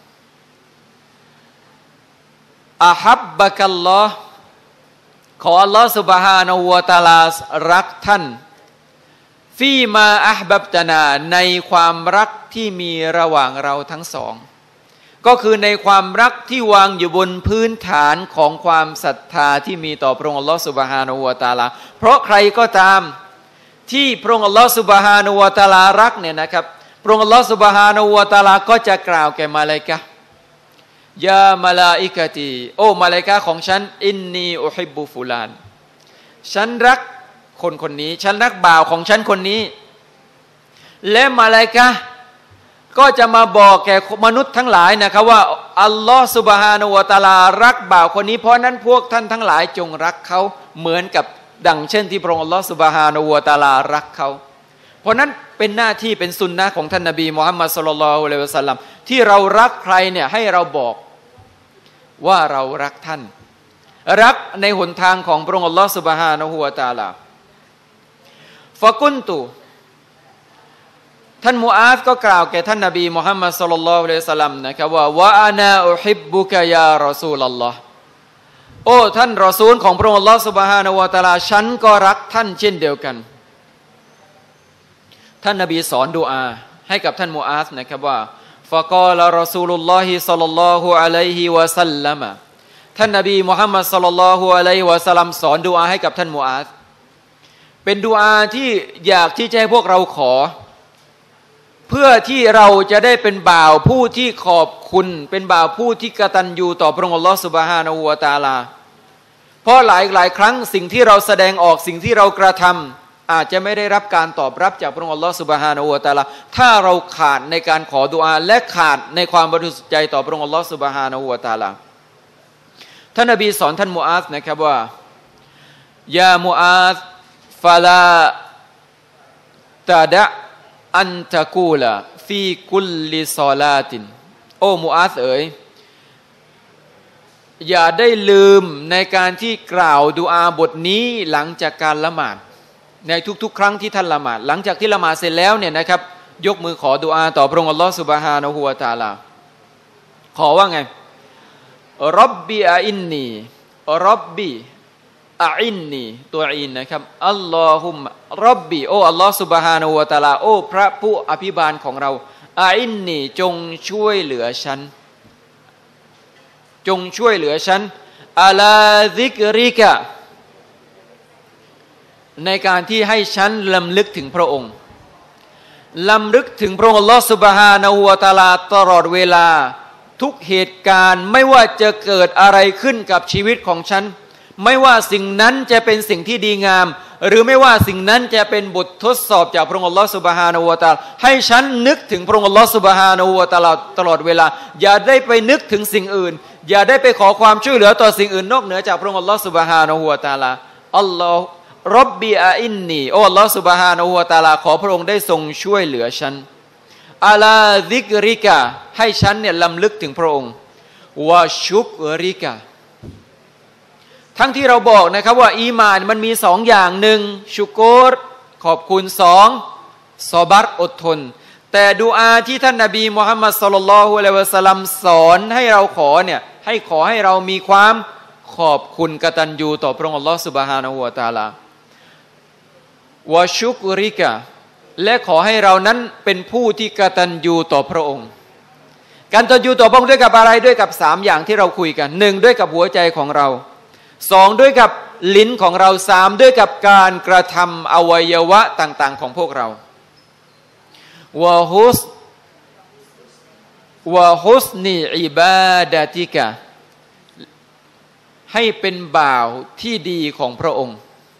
อะฮับบะกัลลอฮ์ขออัลลอฮ์ซุบฮานะฮูวะตะอาลารักท่านฟีมาอะห์บับตานาในความรักที่มีระหว่างเราทั้งสองก็คือในความรักที่วางอยู่บนพื้นฐานของความศรัทธาที่มีต่อพระองค์อัลลอฮ์ซุบฮานะฮูวะตะอาลาเพราะใครก็ตามที่พระองค์อัลลอฮ์ซุบฮานะฮูวะตะอาลารักเนี่ยนะครับพระองค์อัลลอฮ์ซุบฮานะฮูวะตะอาลาก็จะกล่าวแก่มลาอิกะฮ์ยามาลาอิกะตีโอ้มลาอิกะฮ์ของฉันอินนีอุฮิบบุฟุลานฉันรักคนคนนี้ฉันรักบ่าวของฉันคนนี้และมลาอิกะฮ์ก็จะมาบอกแก่มนุษย์ทั้งหลายนะครับว่าอัลลอฮ์ซุบฮานะฮูวะตะอาลารักบ่าวคนนี้เพราะนั้นพวกท่านทั้งหลายจงรักเขาเหมือนกับดังเช่นที่พระองค์อัลลอฮ์ซุบฮานะฮูวะตะอาลารักเขาเพราะนั้นเป็นหน้าที่เป็นสุนนะของท่านนบีมุฮัมมัดศ็อลลัลลอฮุอะลัยฮิวะซัลลัมที่เรารักใครเนี่ยให้เราบอกว่าเรารักท่านรักในหนทางของพระองค์อัลลอฮ์ซุบฮานะฮูวะตะอาลาฟะกุนตุท่านมูอาซก็กล่าวแก่ท่านนบีมุฮัมมัดศ็อลลัลลอฮุอะลัยฮิวะซัลลัมนะครับว่าวะอานาอุฮิบบุกะยารอซูลัลลอฮ์โอ้ท่านรอซูลของพระองค์อัลลอฮ์ซุบฮานะฮูวะตะอาลาฉันก็รักท่านเช่นเดียวกันท่านนบีสอนดุอาให้กับท่านมูอาซนะครับว่าฟะกอลารอซูลุลลอฮิศ็อลลัลลอฮุอะลัยฮิวะซัลลัมท่านนบีมุฮัมมัดศ็อลลัลลอฮุอะลัยฮิวะซัลลัมสอนดุอาให้กับท่านมูอาซเป็นดุอาที่อยากที่จะให้พวกเราขอเพื่อที่เราจะได้เป็นบ่าวผู้ที่ขอบคุณเป็นบ่าวผู้ที่กตัญญูต่อพระองค์อัลลอฮฺซุบฮานะฮูวะตะอาลาเพราะหลายหลายครั้งสิ่งที่เราแสดงออกสิ่งที่เรากระทำอาจจะไม่ได้รับการตอบรับจากพระองค์อัลลอฮฺซุบฮานะฮูวะตะอาลาถ้าเราขาดในการขอดุอาและขาดในความบริสุทธิ์ใจต่อพระองค์อัลลอฮฺซุบฮานะฮูวะตะอาลาท่านนบีสอนท่านมูอาซนะครับว่ายามูอาซฟาลาตะดะอันตะกูลาฟีกุลลิซอลาตินโอ้มูอาซเอ๋ยอย่าได้ลืมในการที่กล่าวดุอาบทนี้หลังจากการละหมาดในทุกๆครั้งที่ท่านละหมาดหลังจากที่ละหมาดเสร็จแล้วเนี่ยนะครับยกมือขอดุอาต่อพระองค์อัลลอฮฺซุบฮานะฮูวะตะอาลาขอว่าไงร็อบบีอาอินนีร็อบบีอาอินนีตัวอินนะครับอัลลอฮุมร็อบบีโอ้อัลลอฮฺซุบฮานะฮูวะตะอาลาโอ้พระผู้อภิบาลของเราอาอินนีจงช่วยเหลือฉันจงช่วยเหลือฉันอาลาซิกริกะในการที่ให้ฉันลำลึกถึงพระองค์ลำลึกถึงพระองค์อัลลอฮฺซุบฮานะฮูวะตะอาลาตลอดเวลาทุกเหตุการณ์ไม่ว่าจะเกิดอะไรขึ้นกับชีวิตของฉันไม่ว่าสิ่งนั้นจะเป็นสิ่งที่ดีงามหรือไม่ว่าสิ่งนั้นจะเป็นบททดสอบจากพระองค์อัลลอฮฺซุบฮานะฮูวะตะอาลาให้ฉันนึกถึงพระองค์อัลลอฮฺซุบฮานะฮูวะตะอาลาตลอดเวลาอย่าได้ไปนึกถึงสิ่งอื่นอย่าได้ไปขอความช่วยเหลือต่อสิ่งอื่นนอกเหนือจากพระองค์อัลลอฮฺซุบฮานะฮูวะตะอาลาอัลลอฮฺร็อบบีอาอินนีโอ้อัลลอฮฺซุบฮานะฮูวะตะอาลาขอพระองค์ได้ทรงช่วยเหลือฉันอาลาซิกริกะให้ฉันเนี่ยลำลึกถึงพระองค์วะชุกริกะทั้งที่เราบอกนะครับว่าอีมานมันมีสองอย่างหนึ่งชุกรขอบคุณสองซอบัรอดทนแต่ดูอาที่ท่านนบีมุฮัมมัดศ็อลลัลลอฮุอะลัยฮิวะซัลลัมสอนให้เราขอเนี่ยให้ขอให้เรามีความขอบคุณกตัญญูต่อพระองค์อัลลอฮฺซุบฮานะฮูวะตะอาลาวะชุกริกะและขอให้เรานั้นเป็นผู้ที่กตัญญูต่อพระองค์การกตัญญูต่อพระองค์ด้วยกับอะไรด้วยกับสามอย่างที่เราคุยกันหนึ่งด้วยกับหัวใจของเราสองด้วยกับลิ้นของเราสามด้วยกับการกระทำอวัยวะต่างๆของพวกเราวะฮุสวะฮุสนีอิบาดะติกะให้เป็นบ่าวที่ดีของพระองค์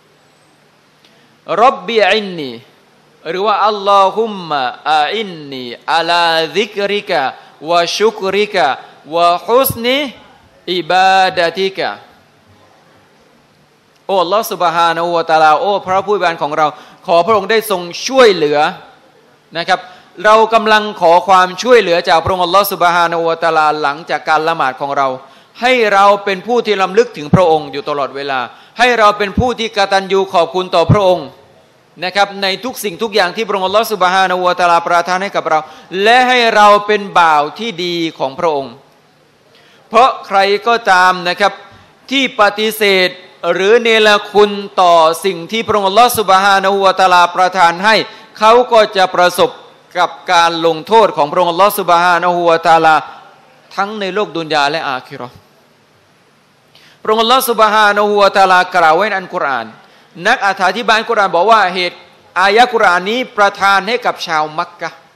ร็อบบิอินนีหรือว่าอัลลอฮุมมะอาอินนีอะลาซิกริกะวะชุกริกะวะฮุสนีอิบาดะติกะโอ้ Allah سبحانه และ تعالى โอ้พระผู้เป็นของเราขอพระองค์ได้ทรงช่วยเหลือนะครับเรากำลังขอความช่วยเหลือจากพระองค์ Allah سبحانه และ تعالى หลังจากการละหมาดของเราให้เราเป็นผู้ที่รำลึกถึงพระองค์อยู่ตลอดเวลาให้เราเป็นผู้ที่กตัญญูขอบคุณต่อพระองค์นะครับในทุกสิ่งทุกอย่างที่พระองค์ Allah سبحانه และ تعالى ประทานให้กับเราและให้เราเป็นบ่าวที่ดีของพระองค์เพราะใครก็ตามนะครับที่ปฏิเสธหรือเนรคุณต่อสิ่งที่พระองค์อัลลอฮฺซุบฮานะฮูวะตะอาลาประทานให้เขาก็จะประสบกับการลงโทษของพระองค์อัลลอฮฺซุบฮานะฮูวะตะอาลาทั้งในโลกดุนยาและอาคิเราะห์พระองค์อัลลอฮฺซุบฮานะฮูวะตะอาลากล่าวไว้ในอัลกุรอานนักอธิบายอัลกุรอานบอกว่าเหตุอายะกุรอานนี้ประทานให้กับชาวมักกะห์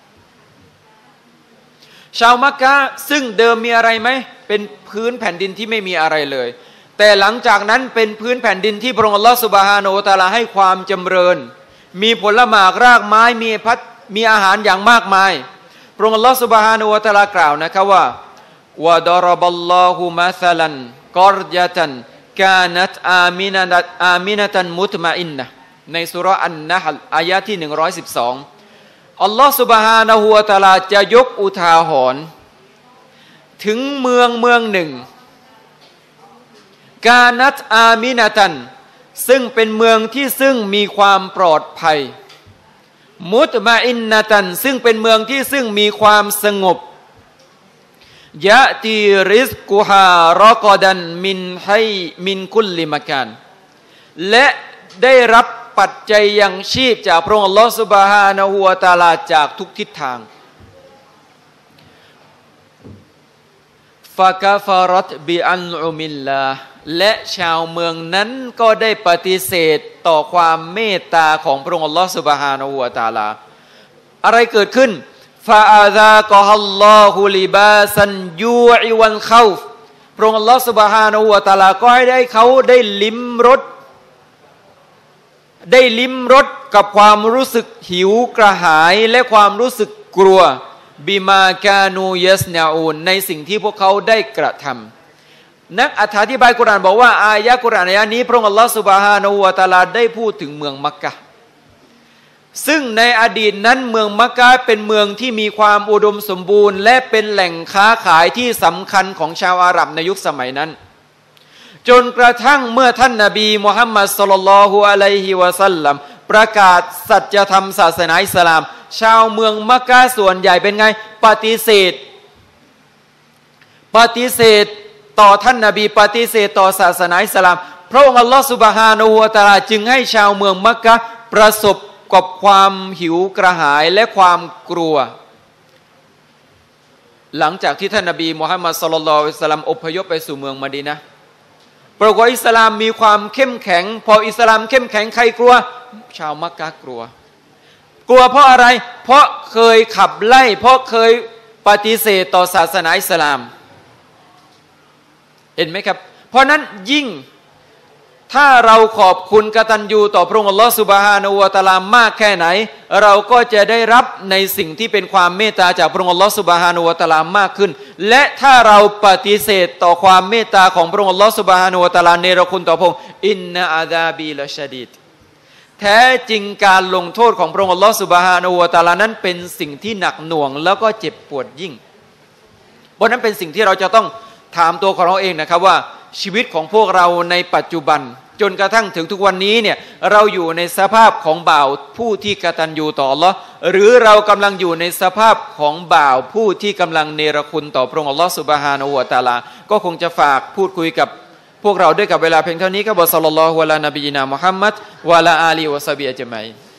ชาวมักกะห์ซึ่งเดิมมีอะไรไหมเป็นพื้นแผ่นดินที่ไม่มีอะไรเลยแต่หลังจากนั้นเป็นพื้นแผ่นดินที่พระองค์อัลลอฮฺซุบฮานะฮูวะตะอาลาให้ความจำเริญมีผลหมากรากไม้มีพัดมีอาหารอย่างมากมายพระองค์อัลลอฮฺซุบฮานะฮูวะตะอาลากล่าวนะครับว่าวะดารบัลลอฮุมะซะลันกอรยะตันกานัตอามินะตันอามินะตันมุตมะอินนะห์ในซูเราะห์อันนะห์ลอายะที่หนึ่งร้อยสิบสองอัลลอฮฺซุบฮานะฮูวะตะอาลาจะยกอุทาหรณ์ถึงเมืองเมืองหนึ่งกานัตอามินะตันซึ่งเป็นเมืองที่ซึ่งมีความปลอดภัยมุตมะอินนะตันซึ่งเป็นเมืองที่ซึ่งมีความสงบยะตีริซกุฮารอกอดันมินให้มินคุลลิมะกานและได้รับปัจจัยยังชีพจากพระองค์อัลลอฮฺซุบฮานะฮูวะตะอาลาจากทุกทิศทางฟะกะฟะรัตบิอันอุมิลลาและชาวเมืองนั้นก็ได้ปฏิเสธต่อความเมตตาของพระองค์อัลลอฮฺซุบฮานะฮูวะตะอาลาอะไรเกิดขึ้นฟาอาซากะฮัลลอฮุลิบาซันยูอิวัลคอฟพระองค์อัลลอฮฺซุบฮานะฮูวะตะอาลาก็ให้ได้เขาได้ลิ้มรสได้ลิ้มรสกับความรู้สึกหิวกระหายและความรู้สึกกลัวบิมากานูยัสนาอูนในสิ่งที่พวกเขาได้กระทำนักอธิบายกุรอานบอกว่าอายะกุรอานอายะนี้พระองค์อัลลอฮฺซุบฮานะฮูวะตะอาลาได้พูดถึงเมืองมักกะห์ซึ่งในอดีตนั้นเมืองมักกะห์เป็นเมืองที่มีความอุดมสมบูรณ์และเป็นแหล่งค้าขายที่สำคัญของชาวอาหรับในยุคสมัยนั้นจนกระทั่งเมื่อท่านนบีมุฮัมมัดศ็อลลัลลอฮุอะลัยฮิวะซัลลัมประกาศสัจธรรมศาสนาอิสลามชาวเมืองมักกะห์ส่วนใหญ่เป็นไงปฏิเสธปฏิเสธต่อท่านนบีปฏิเสธต่อศาสนาอิสลามพระองค์อัลลอฮฺซุบฮานะฮูวะตะอาลาจึงให้ชาวเมืองมักกะห์ประสบกับความหิวกระหายและความกลัวหลังจากที่ท่านนบีมุฮัมมัดศ็อลลัลลอฮุอะลัยฮิวะซัลลัมอพยพไปสู่เมืองมะดีนะห์ปรากฏอิสลามมีความเข้มแข็งพออิสลามเข้มแข็งใครกลัวชาวมักกะกลัวกลัวเพราะอะไรเพราะเคยขับไล่เพราะเคยปฏิเสธต่อศาสนาอิสลามเห็นไหมครับเพราะนั้นยิ่งถ้าเราขอบคุณกตัญญูต่อพระองค์อัลลอฮฺซุบฮานะฮูวะตะอาลามากแค่ไหนเราก็จะได้รับในสิ่งที่เป็นความเมตตาจากพระองค์อัลลอฮฺซุบฮานะฮูวะตะอาลามากขึ้นและถ้าเราปฏิเสธต่อความเมตตาของพระองค์อัลลอฮฺซุบฮานะฮูวะตะอาลาเนรคุณต่อพระองค์อินนะอาซาบีละชะดีดแท้จริงการลงโทษของพระองค์อัลลอฮฺซุบฮานะฮูวะตะอาลานั้นเป็นสิ่งที่หนักหน่วงแล้วก็เจ็บปวดยิ่งเพราะนั้นเป็นสิ่งที่เราจะต้องถามตัวของเราเองนะครับว่าชีวิตของพวกเราในปัจจุบันจนกระทั่งถึงทุกวันนี้เนี่ยเราอยู่ในสภาพของบ่าวผู้ที่กตัญญูต่ออัลเลาะห์หรือเรากำลังอยู่ในสภาพของบ่าวผู้ที่กำลังเนรคุณต่อพระองค์อัลเลาะห์ซุบฮานะฮูวะตะอาลาก็คงจะฝากพูดคุยกับพวกเราด้วยกับเวลาเพียงเท่านี้ครับศ็อลลัลลอฮุอะลานบีนามุฮัมมัดวะอะลาอาลีวะซอฮบิฮิอัจมัย